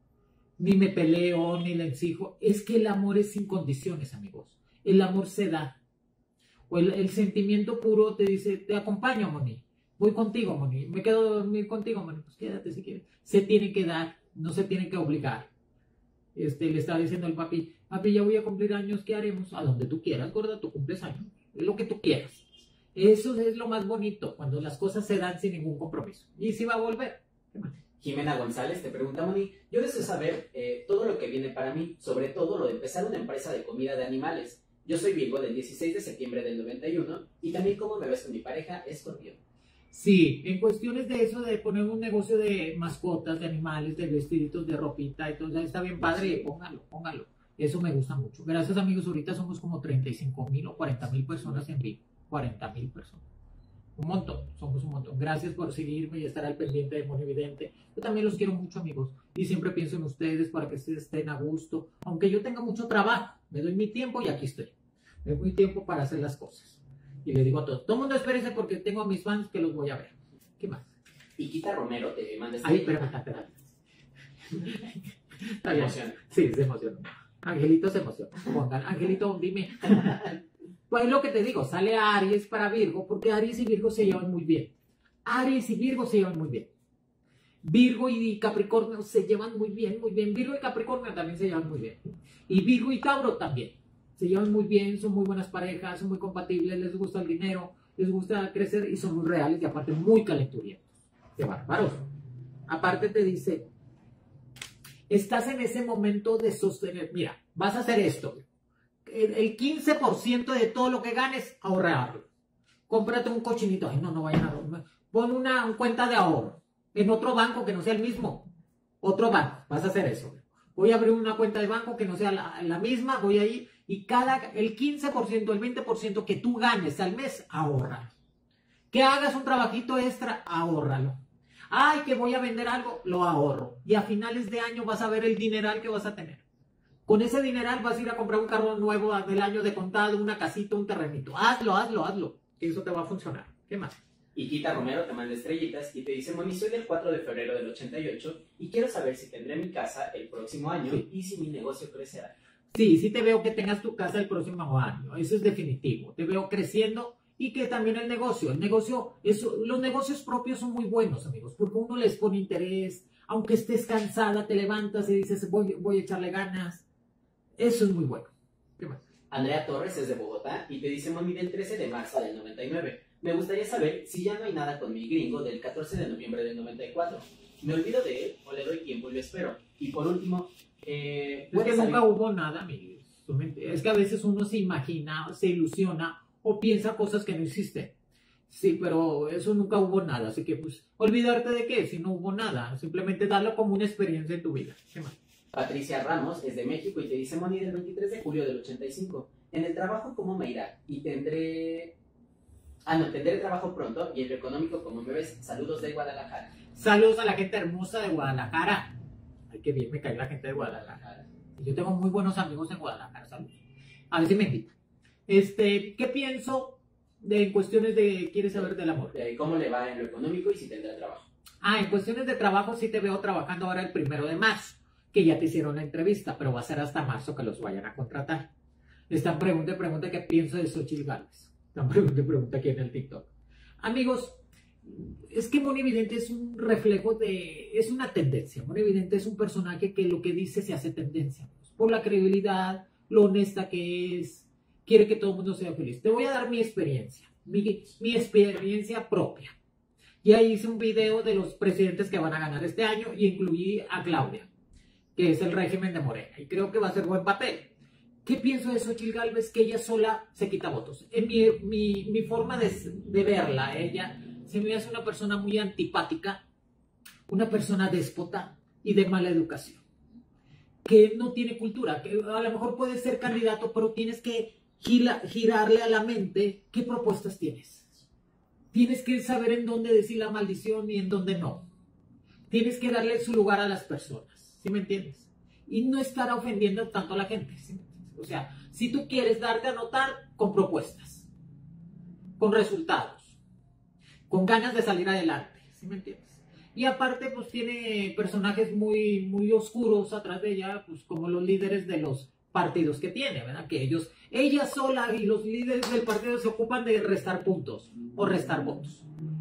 Ni me peleo, ni le exijo. Es que el amor es sin condiciones, amigos. El amor se da. O el, el sentimiento puro te dice, te acompaño, Moni. Voy contigo, Moni. Me quedo a dormir contigo, Moni. Pues quédate si quieres. Se tiene que dar, no se tiene que obligar. Este, le estaba diciendo el papi, papi, ya voy a cumplir años, ¿qué haremos? A donde tú quieras, gorda, tú cumples años. Lo que tú quieras. Eso es lo más bonito, cuando las cosas se dan sin ningún compromiso. Y si va a volver. ¿Qué más? Jimena González te pregunta, Moni, yo deseo saber eh, todo lo que viene para mí, sobre todo lo de empezar una empresa de comida de animales. Yo soy Virgo del dieciséis de septiembre del noventa y uno y también cómo me ves con mi pareja, Escorpión. Sí, en cuestiones de eso, de poner un negocio de mascotas, de animales, de vestiditos, de ropita, entonces está bien padre, póngalo, póngalo. Eso me gusta mucho. Gracias, amigos, ahorita somos como treinta y cinco mil o cuarenta mil personas en vivo. cuarenta mil personas. Un montón, somos un montón. Gracias por seguirme y estar al pendiente de Monividente. Yo también los quiero mucho, amigos, y siempre pienso en ustedes para que ustedes estén a gusto. Aunque yo tenga mucho trabajo, me doy mi tiempo y aquí estoy. Me doy mi tiempo para hacer las cosas. Y le digo a todos, todo el mundo espérese porque tengo a mis fans que los voy a ver. ¿Qué más? Iquita Romero te manda este... Ay, espérame, espérame. Te emociona. Sí, se emociona. Angelito se emociona. Pongan, Angelito, dime. Pues es lo que te digo, sale Aries para Virgo, porque Aries y Virgo se llevan muy bien. Aries y Virgo se llevan muy bien. Virgo y Capricornio se llevan muy bien, muy bien. Virgo y Capricornio también se llevan muy bien. Y Virgo y Tauro también. Se llevan muy bien, son muy buenas parejas, son muy compatibles, les gusta el dinero, les gusta crecer y son muy reales y aparte muy calenturientos. ¡Qué bárbaros! Aparte te dice, estás en ese momento de sostener, mira, vas a hacer esto. El quince por ciento de todo lo que ganes, ahorrarlo. Cómprate un cochinito. Ay, no, no vayan a... Pon una cuenta de ahorro en otro banco que no sea el mismo. Otro banco. Vas a hacer eso. Voy a abrir una cuenta de banco que no sea la, la misma. Voy a ir y cada... El quince por ciento, el veinte por ciento que tú ganes al mes, ahórralo. Que hagas un trabajito extra, ahórralo. Ay, que voy a vender algo, lo ahorro. Y a finales de año vas a ver el dineral que vas a tener. Con ese dineral vas a ir a comprar un carro nuevo del año de contado, una casita, un terrenito. Hazlo, hazlo, hazlo. Que eso te va a funcionar. ¿Qué más? Iquita Romero te manda estrellitas y te dice, Moni, soy del cuatro de febrero del ochenta y ocho y quiero saber si tendré mi casa el próximo año Sí. y si mi negocio crecerá. Sí, sí te veo que tengas tu casa el próximo año. Eso es definitivo. Te veo creciendo y que también el negocio. El negocio, eso, los negocios propios son muy buenos, amigos, porque uno les pone interés. Aunque estés cansada, te levantas y dices, voy, voy a echarle ganas. Eso es muy bueno. ¿Qué más? Andrea Torres es de Bogotá y te dice, Moni, del trece de marzo del noventa y nueve. Me gustaría saber si ya no hay nada con mi gringo del catorce de noviembre del noventa y cuatro. ¿Me olvido de él o le doy tiempo y lo espero? Y por último, eh, Es ¿puedes que nunca salir? hubo nada, amigos. Es que a veces uno se imagina, se ilusiona o piensa cosas que no existen. Sí, pero eso nunca hubo nada. Así que, pues, olvidarte de qué, si no hubo nada. Simplemente darlo como una experiencia en tu vida. ¿Qué más? Patricia Ramos es de México y te dice, Moni, del veintitrés de julio del ochenta y cinco. En el trabajo, ¿cómo me irá? Y tendré... Ah, no, tendré trabajo pronto y en lo económico, ¿cómo me ves? Saludos de Guadalajara. Saludos a la gente hermosa de Guadalajara. Ay, qué bien me cae la gente de Guadalajara. Yo tengo muy buenos amigos en Guadalajara. Saludos. A ver si me invito. Este, ¿qué pienso de en cuestiones de quieres saber del amor? Eh, ¿Cómo le va en lo económico y si tendrá trabajo? Ah, en cuestiones de trabajo sí te veo trabajando ahora el primero de marzo, que ya te hicieron la entrevista, pero va a ser hasta marzo que los vayan a contratar. Están pregunta y pregunta qué pienso de Xochitl Gálvez. Están pregunta y pregunta aquí en el TikTok. Amigos, es que Moni Vidente es un reflejo de, es una tendencia. Moni Vidente es un personaje que lo que dice se hace tendencia, por la credibilidad, lo honesta que es, quiere que todo el mundo sea feliz. Te voy a dar mi experiencia, mi, mi experiencia propia. Y ahí hice un video de los presidentes que van a ganar este año y incluí a Claudia, que es el régimen de Morena. Y creo que va a ser buen papel. ¿Qué pienso de Xochitl Gálvez? Que ella sola se quita votos. En mi, mi, mi forma de, de verla, ella se me hace una persona muy antipática, una persona déspota y de mala educación, que no tiene cultura, que a lo mejor puede ser candidato, pero tienes que gira, girarle a la mente qué propuestas tienes. Tienes que saber en dónde decir la maldición y en dónde no. Tienes que darle su lugar a las personas, ¿sí me entiendes? Y no estar ofendiendo tanto a la gente, ¿sí me entiendes? O sea, si tú quieres darte a notar con propuestas, con resultados, con ganas de salir adelante, ¿sí me entiendes? Y aparte, pues tiene personajes muy, muy oscuros atrás de ella, pues como los líderes de los partidos que tiene, ¿verdad? Que ellos, ella sola y los líderes del partido se ocupan de restar puntos o restar votos.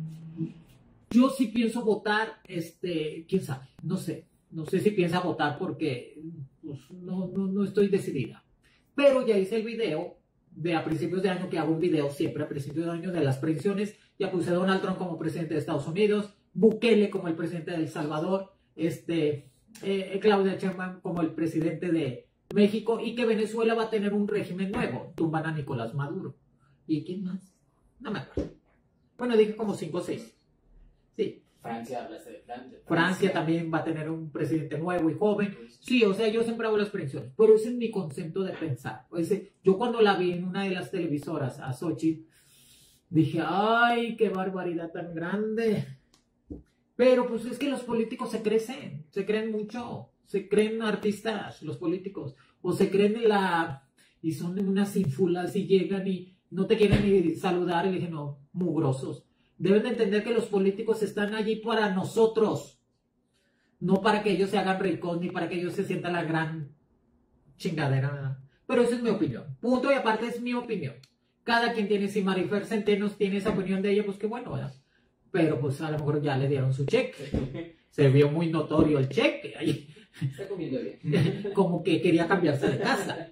Yo sí pienso votar, este, quién sabe, no sé, no sé si piensa votar porque pues, no, no, no estoy decidida. Pero ya hice el video de a principios de año, que hago un video siempre a principios de año de las previsiones. Ya puse a Donald Trump como presidente de Estados Unidos, Bukele como el presidente de El Salvador, este, eh, Claudia Sheinbaum como el presidente de México, y que Venezuela va a tener un régimen nuevo. Tumban a Nicolás Maduro. ¿Y quién más? No me acuerdo. Bueno, dije como cinco o seis. Sí. Francia, hablaste de Francia. Francia también va a tener un presidente nuevo y joven. Sí, o sea, yo siempre hago las predicciones, pero ese es mi concepto de pensar. Ese, yo cuando la vi en una de las televisoras a Xochitl, dije, ay, qué barbaridad tan grande. Pero pues es que los políticos se crecen, se creen mucho, se creen artistas los políticos, o se creen en la... y son unas ínfulas y llegan y no te quieren ni saludar, y le dije, no, mugrosos. Deben de entender que los políticos están allí para nosotros, no para que ellos se hagan ricos, ni para que ellos se sientan la gran chingadera. Pero esa es mi opinión. Punto, y aparte es mi opinión. Cada quien tiene, si Marifer Centenos tiene esa opinión de ella, pues qué bueno, ¿verdad? Pero pues a lo mejor ya le dieron su cheque. Se vio muy notorio el cheque ahí. Está comiendo bien. Como que quería cambiarse de casa.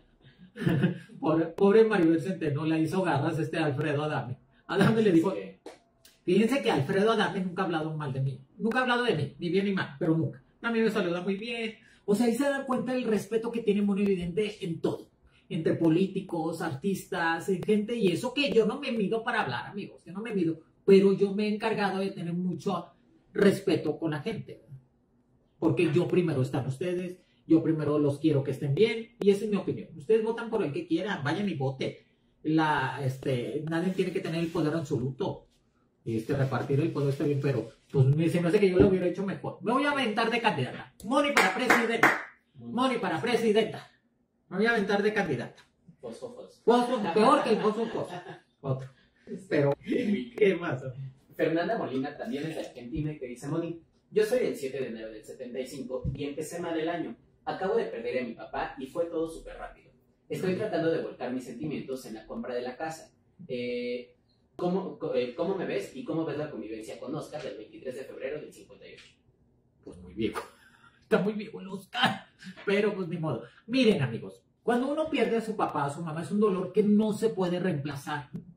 Pobre, pobre Maribel Centeno, la hizo garras este Alfredo Adame. Adame le dijo... Fíjense que Alfredo Adame nunca ha hablado mal de mí. Nunca ha hablado de mí, ni bien ni mal, pero nunca. A mí me saluda muy bien. O sea, ahí se dan cuenta del respeto que tiene Moni Vidente en todo. Entre políticos, artistas, en gente. Y eso que yo no me mido para hablar, amigos. Yo no me mido. Pero yo me he encargado de tener mucho respeto con la gente. Porque yo primero están ustedes. Yo primero los quiero que estén bien. Y esa es mi opinión. Ustedes votan por el que quieran. Vayan y voten. La, este, nadie tiene que tener el poder absoluto. Y este, repartir el poder está bien, pero pues se me hace que yo lo hubiera hecho mejor. Me voy a aventar de candidata. Moni para presidenta. Moni para presidenta. Me voy a aventar de candidata. Fosfo, Fosfo, peor que el fosfo, fosfo. Otro. Pero, ¿qué más? Fernanda Molina también es de Argentina y te dice, Moni, yo soy del siete de enero del setenta y cinco y empecé mal el año. Acabo de perder a mi papá y fue todo súper rápido. Estoy tratando de volcar mis sentimientos en la compra de la casa. Eh... ¿Cómo, ¿Cómo me ves y cómo ves la convivencia con Oscar del veintitrés de febrero del cincuenta y ocho? Pues muy viejo. Está muy viejo el Oscar. Pero pues ni modo. Miren, amigos, cuando uno pierde a su papá, a su mamá, es un dolor que no se puede reemplazar.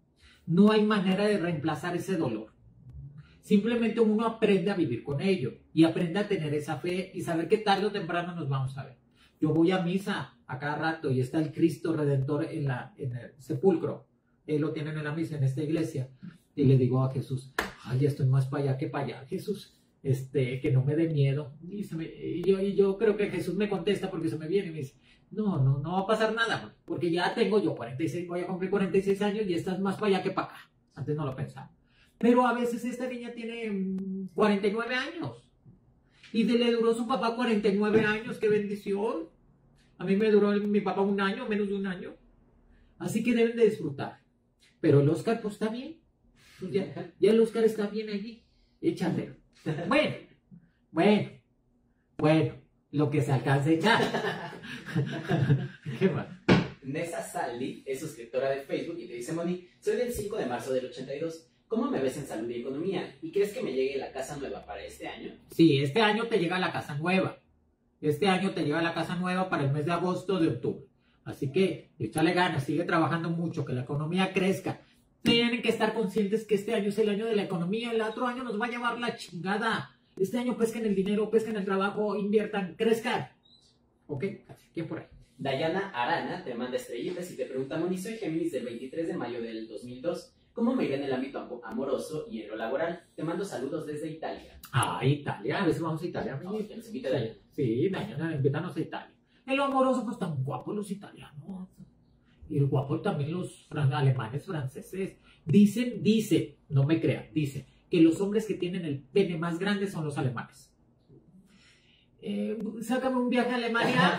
No hay manera de reemplazar ese dolor. Simplemente uno aprende a vivir con ello y aprende a tener esa fe y saber que tarde o temprano nos vamos a ver. Yo voy a misa a cada rato y está el Cristo Redentor en, la, en el sepulcro. Él lo tienen en la misa en esta iglesia. Y le digo a Jesús, ay, estoy más para allá que para allá, Jesús, este, que no me dé miedo. Y, se me, y, yo, y yo creo que Jesús me contesta porque se me viene y me dice, no, no, no va a pasar nada, porque ya tengo yo cuarenta y seis, voy a cumplir cuarenta y seis años y estás más para allá que para acá. Antes no lo pensaba. Pero a veces esta niña tiene cuarenta y nueve años. Y de, le duró su papá cuarenta y nueve años, qué bendición. A mí me duró mi papá un año, menos de un año. Así que deben de disfrutar. Pero el Oscar, pues está bien. Pues ya, ya el Oscar está bien allí. Échale. Bueno, bueno, bueno, lo que se alcance a echar. ¿Qué más? Nessa Saldi es suscriptora de Facebook y te dice, Moni, soy del cinco de marzo del ochenta y dos. ¿Cómo me ves en salud y economía? ¿Y crees que me llegue la casa nueva para este año? Sí, este año te llega la casa nueva. Este año te llega la casa nueva para el mes de agosto, de octubre. Así que échale ganas, sigue trabajando mucho, que la economía crezca. Tienen que estar conscientes que este año es el año de la economía, el otro año nos va a llevar la chingada. Este año pesquen el dinero, pesquen el trabajo, inviertan, crezcan. ¿Ok? ¿Quién por ahí? Dayana Arana te manda estrellitas y te pregunta, Moni, soy Géminis del veintitrés de mayo del dos mil dos. ¿Cómo me irá en el ámbito amoroso y en lo laboral? Te mando saludos desde Italia. Ah, Italia, a veces vamos a Italia. Oh, que nos invita Dayana. Sí, Dayana, invítanos a Italia. En lo amoroso, pues tan guapos los italianos. Y el guapo también los fran alemanes, franceses. Dicen, dicen, no me crean, dicen que los hombres que tienen el pene más grande son los alemanes. Eh, sácame un viaje a Alemania.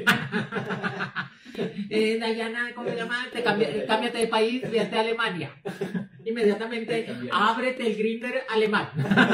eh, Dayana, ¿cómo se llama? Te cambia, cámbiate de país, vete a Alemania. Inmediatamente, ábrete el Grindr alemán.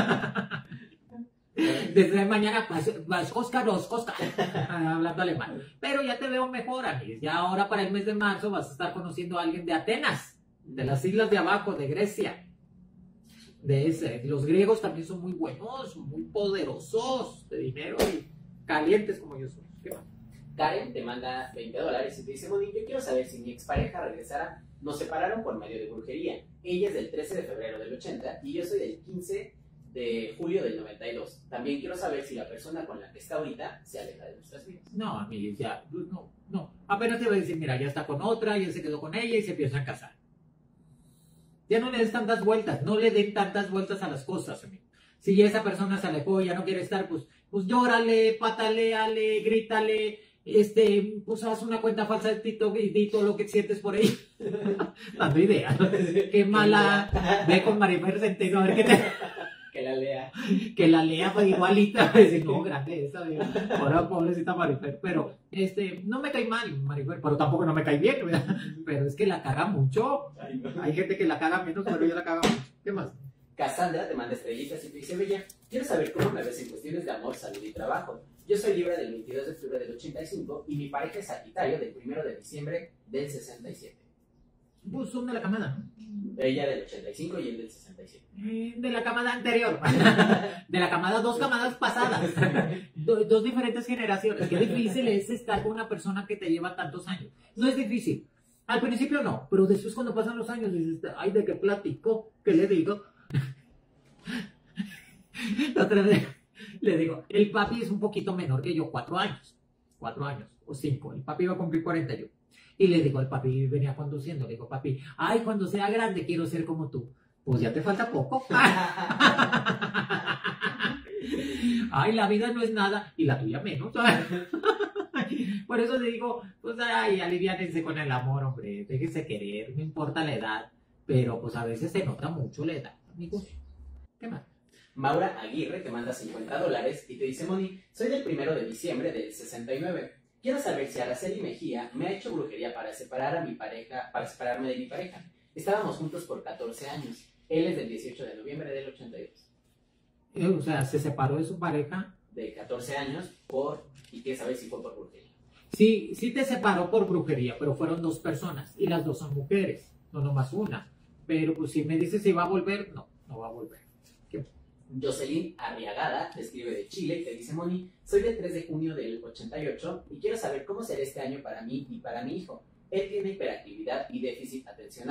Desde mañana, pues, vas, Oscar, Oscar, hablando alemán. Pero ya te veo mejor, amigos. Ya ahora para el mes de marzo vas a estar conociendo a alguien de Atenas, de las islas de abajo, de Grecia. De ese. Los griegos también son muy buenos, muy poderosos de dinero y calientes como yo soy. ¿Qué más? Karen te manda veinte dólares y te dice, Moni, yo quiero saber si mi expareja regresara. Nos separaron por medio de brujería. Ella es del trece de febrero del ochenta y yo soy del quince de julio del noventa y dos. También quiero saber si la persona con la que está ahorita se aleja de nuestras vidas. No, amigos, ya, no, no. Apenas te voy a decir, mira, ya está con otra, ya se quedó con ella y se empiezan a casar. Ya no le des tantas vueltas, no le den tantas vueltas a las cosas, amigo. Si ya esa persona se alejó y ya no quiere estar, pues, pues llórale, pataleale, grítale, este, pues haz una cuenta falsa de TikTok y di todo lo que sientes por ahí. Dando ideas. Qué mala. Ve con Maribel Centeno a ver qué te... Que la lea. Que la lea pues, igualita. Dice, no, grande esa. Ahora pobrecita Maribel. Pero, este, no me cae mal Maribel, pero tampoco no me cae bien, ¿verdad? Pero es que la caga mucho. Ay, no. Hay gente que la caga menos, pero yo la caga mucho. ¿Qué más? Cassandra te manda estrellitas y te dice, Bella, quiero saber cómo me ves en cuestiones de amor, salud y trabajo. Yo soy Libra del veintidós de octubre del ochenta y cinco y mi pareja es Sagitario del primero de diciembre del sesenta y siete. Pues son de la camada, ¿no? Ella del ochenta y cinco y él del sesenta y siete. Eh, de la camada anterior. De la camada, dos camadas pasadas. Do, dos diferentes generaciones. Qué difícil es estar con una persona que te lleva tantos años. No es difícil. Al principio no, pero después cuando pasan los años dices, ay, ¿de qué platico? ¿Qué le digo? La otra vez le digo, el papi es un poquito menor que yo, cuatro años. Cuatro años o cinco. El papi iba a cumplir cuarenta y uno. Y le digo, el papi venía conduciendo, le digo, papi, ay, cuando sea grande quiero ser como tú. Pues ya te falta poco. Ay, la vida no es nada, y la tuya menos. Por eso le digo, pues, ay, aliviánense con el amor, hombre, déjense querer, no importa la edad, pero pues a veces se nota mucho la edad, amigos. ¿Qué más? Maura Aguirre te manda cincuenta dólares y te dice, Moni, soy del primero de diciembre del sesenta y nueve. Quiero saber si Araceli Mejía me ha hecho brujería para separar a mi pareja, para separarme de mi pareja. Estábamos juntos por catorce años. Él es del dieciocho de noviembre del ochenta y dos. Eh, o sea, se separó de su pareja. De catorce años por... y quiere saber si fue por brujería. Sí, sí te separó por brujería, pero fueron dos personas y las dos son mujeres, no nomás una. Pero pues si me dices si va a volver, no, no va a volver. ¿Qué? Jocelyn Arriagada te escribe de Chile y te dice, Moni, soy del tres de junio del ochenta y ocho y quiero saber cómo será este año para mí y para mi hijo. Él tiene hiperactividad y déficit atencional.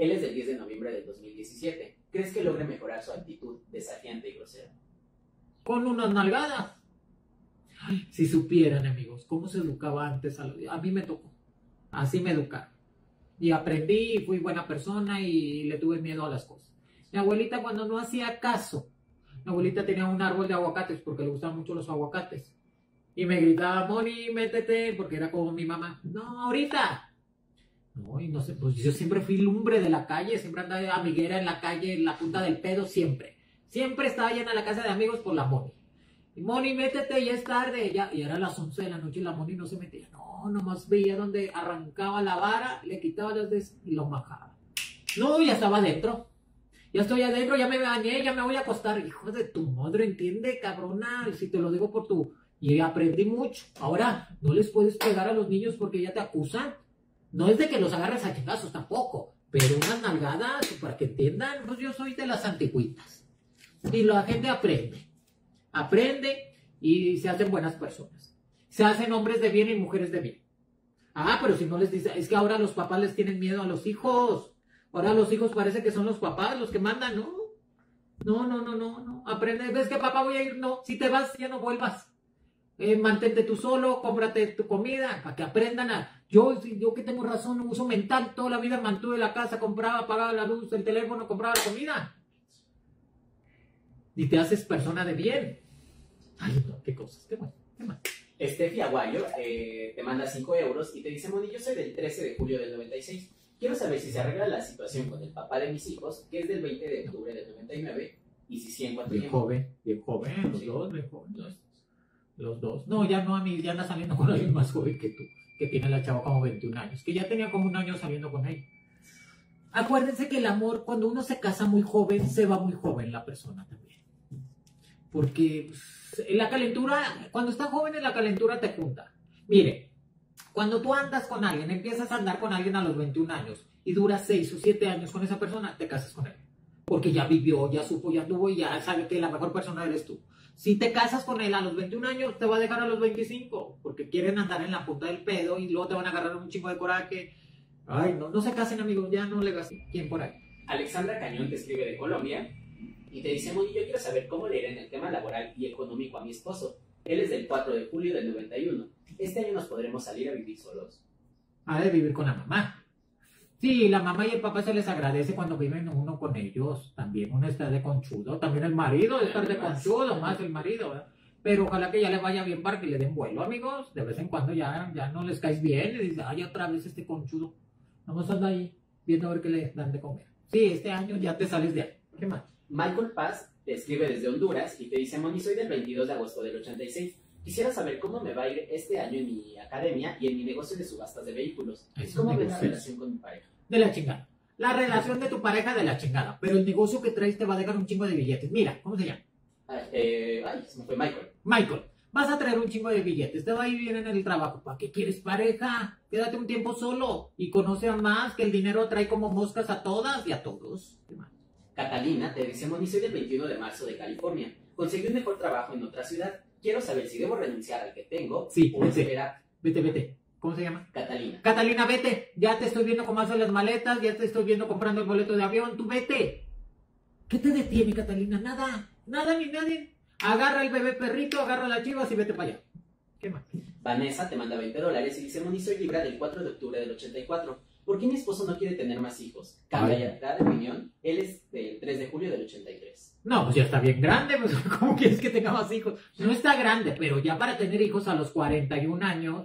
Él es del diez de noviembre del dos mil diecisiete. ¿Crees que logre mejorar su actitud desafiante y grosera? Con unas nalgadas. Ay, si supieran, amigos, cómo se educaba antes, a, lo- a mí me tocó. Así me educaron. Y aprendí, y fui buena persona y le tuve miedo a las cosas. Mi abuelita, cuando no hacía caso, mi abuelita tenía un árbol de aguacates porque le gustaban mucho los aguacates. Y me gritaba, Moni, métete, porque era como mi mamá. No, ahorita. No, y no sé, pues yo siempre fui lumbre de la calle, siempre andaba amiguera en la calle, en la punta del pedo, siempre. Siempre estaba llena la casa de amigos por la Moni. Y Moni, métete, ya es tarde. Ya, y era las once de la noche y la Moni no se metía. No, nomás veía donde arrancaba la vara, le quitaba las des y lo majaba. No, ya estaba adentro. Ya estoy adentro, ya me bañé, ya me voy a acostar. Hijo de tu madre, entiende, cabrona. Y si te lo digo por tu... Y aprendí mucho. Ahora, no les puedes pegar a los niños porque ya te acusan. No es de que los agarres a chingazos tampoco, pero unas nalgadas, para que entiendan, pues yo soy de las antigüitas. Y la gente aprende. Aprende y se hacen buenas personas. Se hacen hombres de bien y mujeres de bien. Ah, pero si no les dice, es que ahora los papás les tienen miedo a los hijos. Ahora los hijos parece que son los papás los que mandan, ¿no? No, no, no, no, no. Aprende, ¿ves que papá voy a ir? No, si te vas, ya no vuelvas. Eh, mantente tú solo, cómprate tu comida, para que aprendan a... Yo, yo que tengo razón, uso mental, toda la vida mantuve la casa, compraba, pagaba la luz, el teléfono, compraba la comida. Y te haces persona de bien. Ay, no, qué cosas, qué más, qué más. Estefi Aguayo eh, te manda cinco euros y te dice, Moni, yo soy del trece de julio del noventa y seis. Quiero saber si se arregla la situación con el papá de mis hijos, que es del veinte de octubre del noventa y nueve, y si sí, en cuánto Bien tiempo. joven, bien joven, los Sí. dos, bien joven, los, los dos. No, ya no, a mí ya anda saliendo con alguien más joven que tú, que tiene la chava como veintiún años, que ya tenía como un año saliendo con ella. Acuérdense que el amor, cuando uno se casa muy joven, se va muy joven la persona también. Porque pues, en la calentura, cuando estás joven en la calentura te junta. Mire, cuando tú andas con alguien, empiezas a andar con alguien a los veintiún años y duras seis o siete años con esa persona, te casas con él. Porque ya vivió, ya supo, ya tuvo y ya sabe que la mejor persona eres tú. Si te casas con él a los veintiún años, te va a dejar a los veinticinco, porque quieren andar en la punta del pedo y luego te van a agarrar un chingo de coraje. Ay, no, no se casen, amigos, ya no le gasten. ¿Quién por ahí? Alexandra Cañón te escribe de Colombia y te dice, Moni, yo quiero saber cómo le irá en el tema laboral y económico a mi esposo. Él es del cuatro de julio del noventa y uno. Este año nos podremos salir a vivir solos. Ha de vivir con la mamá. Sí, la mamá y el papá se les agradece cuando viven uno con ellos. También uno está de conchudo. También el marido debe estar de conchudo, más el marido, ¿verdad? Pero ojalá que ya le vaya bien para que le den vuelo, amigos. De vez en cuando ya, ya no les caes bien y dices, ay, otra vez este conchudo. Vamos a andar ahí viendo a ver qué le dan de comer. Sí, este año ya te sales de ahí. ¿Qué más? Michael Paz te escribe desde Honduras y te dice, Moni, soy del veintidós de agosto del ochenta y seis. Quisiera saber cómo me va a ir este año en mi academia y en mi negocio de subastas de vehículos. Es ¿Cómo un ves la negocio. relación con mi pareja? De la chingada. La relación de tu pareja de la chingada. Pero el negocio que traes te va a dejar un chingo de billetes. Mira, ¿cómo se llama? Ay, eh, ay, se me fue Michael. Michael, vas a traer un chingo de billetes, te va a ir bien en el trabajo. ¿Para qué quieres pareja? Quédate un tiempo solo y conoce a más, que el dinero trae como moscas a todas y a todos. ¿Qué más? Catalina te dice, Moni, soy del veintiuno de marzo de California. Conseguí un mejor trabajo en otra ciudad. Quiero saber si debo renunciar al que tengo Sí, o vete. esperar. Vete, vete. ¿Cómo se llama? Catalina. Catalina, vete. Ya te estoy viendo cómo hacen las maletas, ya te estoy viendo comprando el boleto de avión. Tú vete. ¿Qué te detiene, Catalina? Nada. Nada ni nadie. Agarra el bebé perrito, agarra las chivas y vete para allá. ¿Qué más? Vanessa te manda veinte dólares y dice, Moni, soy Libra del cuatro de octubre del ochenta y cuatro. ¿Por qué mi esposo no quiere tener más hijos? Cambia Ay. ya de opinión. Él es del tres de julio del ochenta y tres. No, pues ya está bien grande, pues ¿cómo quieres que tenga más hijos? No está grande, pero ya para tener hijos a los cuarenta y un años,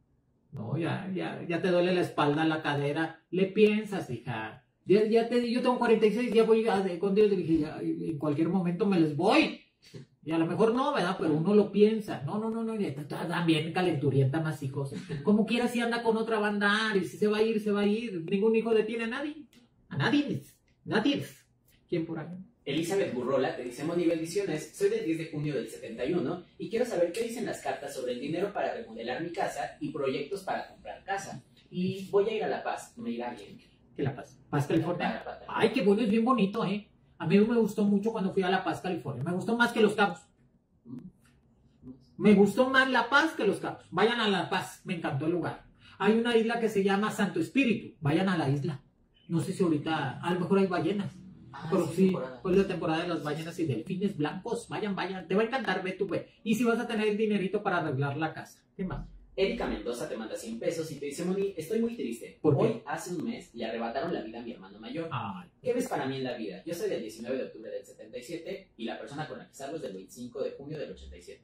no, ya, ya, ya te duele la espalda, la cadera, le piensas, hija. Ya, ya te, yo tengo cuarenta y seis, ya voy a, de, con Dios, dije, ya, en cualquier momento me les voy. Y a lo mejor no, ¿verdad? Pero uno lo piensa. No, no, no, no, ya está también calenturienta más hijos. Como quiera si anda con otra banda, y si se va a ir, se va a ir. Ningún hijo detiene a nadie. A nadie. Nadie. ¿Quién por ahí? Elizabeth Burrola te dice, Moni, bendiciones. Soy del diez de junio del setenta y uno y quiero saber qué dicen las cartas sobre el dinero para remodelar mi casa y proyectos para comprar casa. Y voy a ir a La Paz, me irá bien. ¿Qué La Paz? Paz, California. Para- para- Ay, qué bueno, es bien bonito, ¿eh? A mí me gustó mucho cuando fui a La Paz, California. Me gustó más que Los Cabos. Me gustó más La Paz que Los Cabos. Vayan a La Paz, me encantó el lugar. Hay una isla que se llama Santo Espíritu. Vayan a la isla. No sé si ahorita, a lo mejor hay ballenas. Ah, Pero sí, sí, temporada. pues la temporada de las ballenas y delfines blancos. Vayan, vayan. Te va a encantar, ve tú, ve. Y si vas a tener el dinerito para arreglar la casa. ¿Qué más? Erika Mendoza te manda cien pesos y te dice, Moni, estoy muy triste. ¿Por qué? Hoy, hace un mes, le arrebataron la vida a mi hermano mayor. Ay, ¿Qué ves para mí en la vida? Yo soy del diecinueve de octubre del setenta y siete y la persona con la que salgo es del veinticinco de junio del ochenta y siete.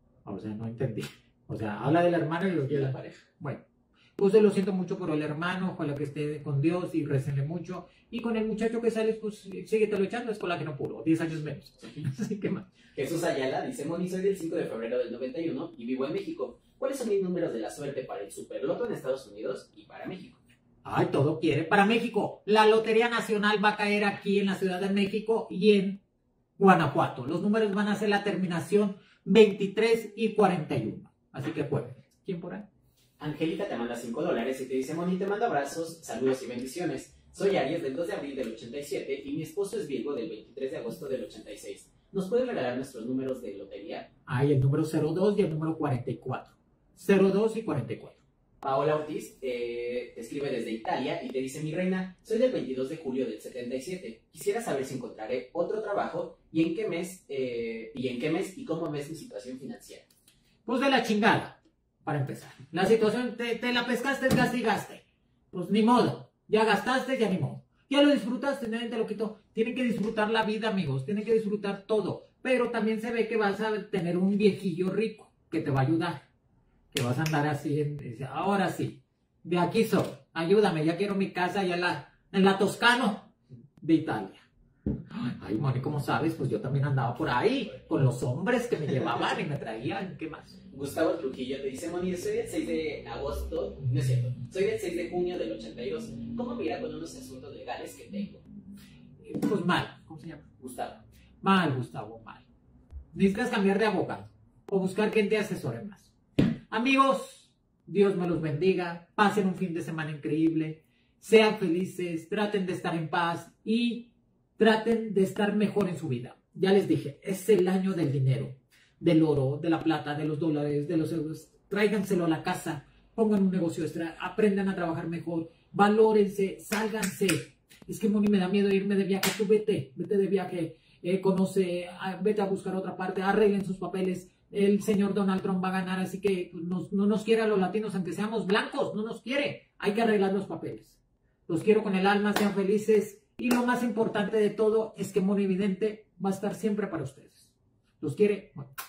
o sea, no entendí. O sea, habla del hermano y lo Y quiere. la pareja. Bueno, pues yo lo siento mucho por el hermano, ojalá que esté con Dios y récenle mucho. Y con el muchacho que sales, pues síguetelo echando, es con la que no puro, diez años menos. Así que más. Jesús Ayala dice, Moni, soy del cinco de febrero del noventa y uno y vivo en México. ¿Cuáles son mis números de la suerte para el Superloto en Estados Unidos y para México? Ay, todo quiere. Para México, la Lotería Nacional va a caer aquí en la Ciudad de México y en Guanajuato. Los números van a ser la terminación veintitrés y cuarenta y uno. Así que jueguen. ¿Quién por ahí? Angélica te manda cinco dólares y te dice, Moni, te mando abrazos, saludos y bendiciones. Soy Aries del dos de abril del ochenta y siete y mi esposo es Virgo del veintitrés de agosto del ochenta y seis. ¿Nos puedes regalar nuestros números de lotería? Hay el número cero dos y el número cuarenta y cuatro. cero dos y cuarenta y cuatro. Paola Ortiz eh, te escribe desde Italia y te dice, mi reina, soy del veintidós de julio del setenta y siete. Quisiera saber si encontraré otro trabajo y en qué mes, eh, y en qué mes y cómo ves mi situación financiera. Pues de la chingada, para empezar. La situación, te, te la pescaste, gastaste. Pues ni modo. Ya gastaste, ya ni modo. Ya lo disfrutaste, nadie te lo quitó. Tienen que disfrutar la vida, amigos. Tienen que disfrutar todo. Pero también se ve que vas a tener un viejillo rico que te va a ayudar. Que vas a andar así, en, ahora sí, de aquí soy, ayúdame, ya quiero mi casa allá en la, en la Toscano de Italia. Ay, Moni, ¿cómo sabes? Pues yo también andaba por ahí, con los hombres que me llevaban y me traían, ¿qué más? Gustavo Trujillo te dice, Moni, soy del seis de agosto, no es cierto, soy del seis de junio del ochenta y dos. ¿Cómo me irá con unos asuntos legales que tengo? Pues mal, ¿cómo se llama? Gustavo. Mal, Gustavo, mal. Necesitas cambiar de abogado o buscar quien te asesore más. Amigos, Dios me los bendiga, pasen un fin de semana increíble, sean felices, traten de estar en paz y traten de estar mejor en su vida. Ya les dije, es el año del dinero, del oro, de la plata, de los dólares, de los euros. Tráiganselo a la casa, pongan un negocio extra, aprendan a trabajar mejor, valórense, sálganse. Es que, Moni, me da miedo irme de viaje. Tú vete, vete de viaje, eh, conoce, vete a buscar otra parte, arreglen sus papeles. El señor Donald Trump va a ganar, así que nos, no nos quiere a los latinos, aunque seamos blancos, no nos quiere. Hay que arreglar los papeles. Los quiero con el alma, sean felices. Y lo más importante de todo es que Moni Vidente va a estar siempre para ustedes. Los quiere. Bueno.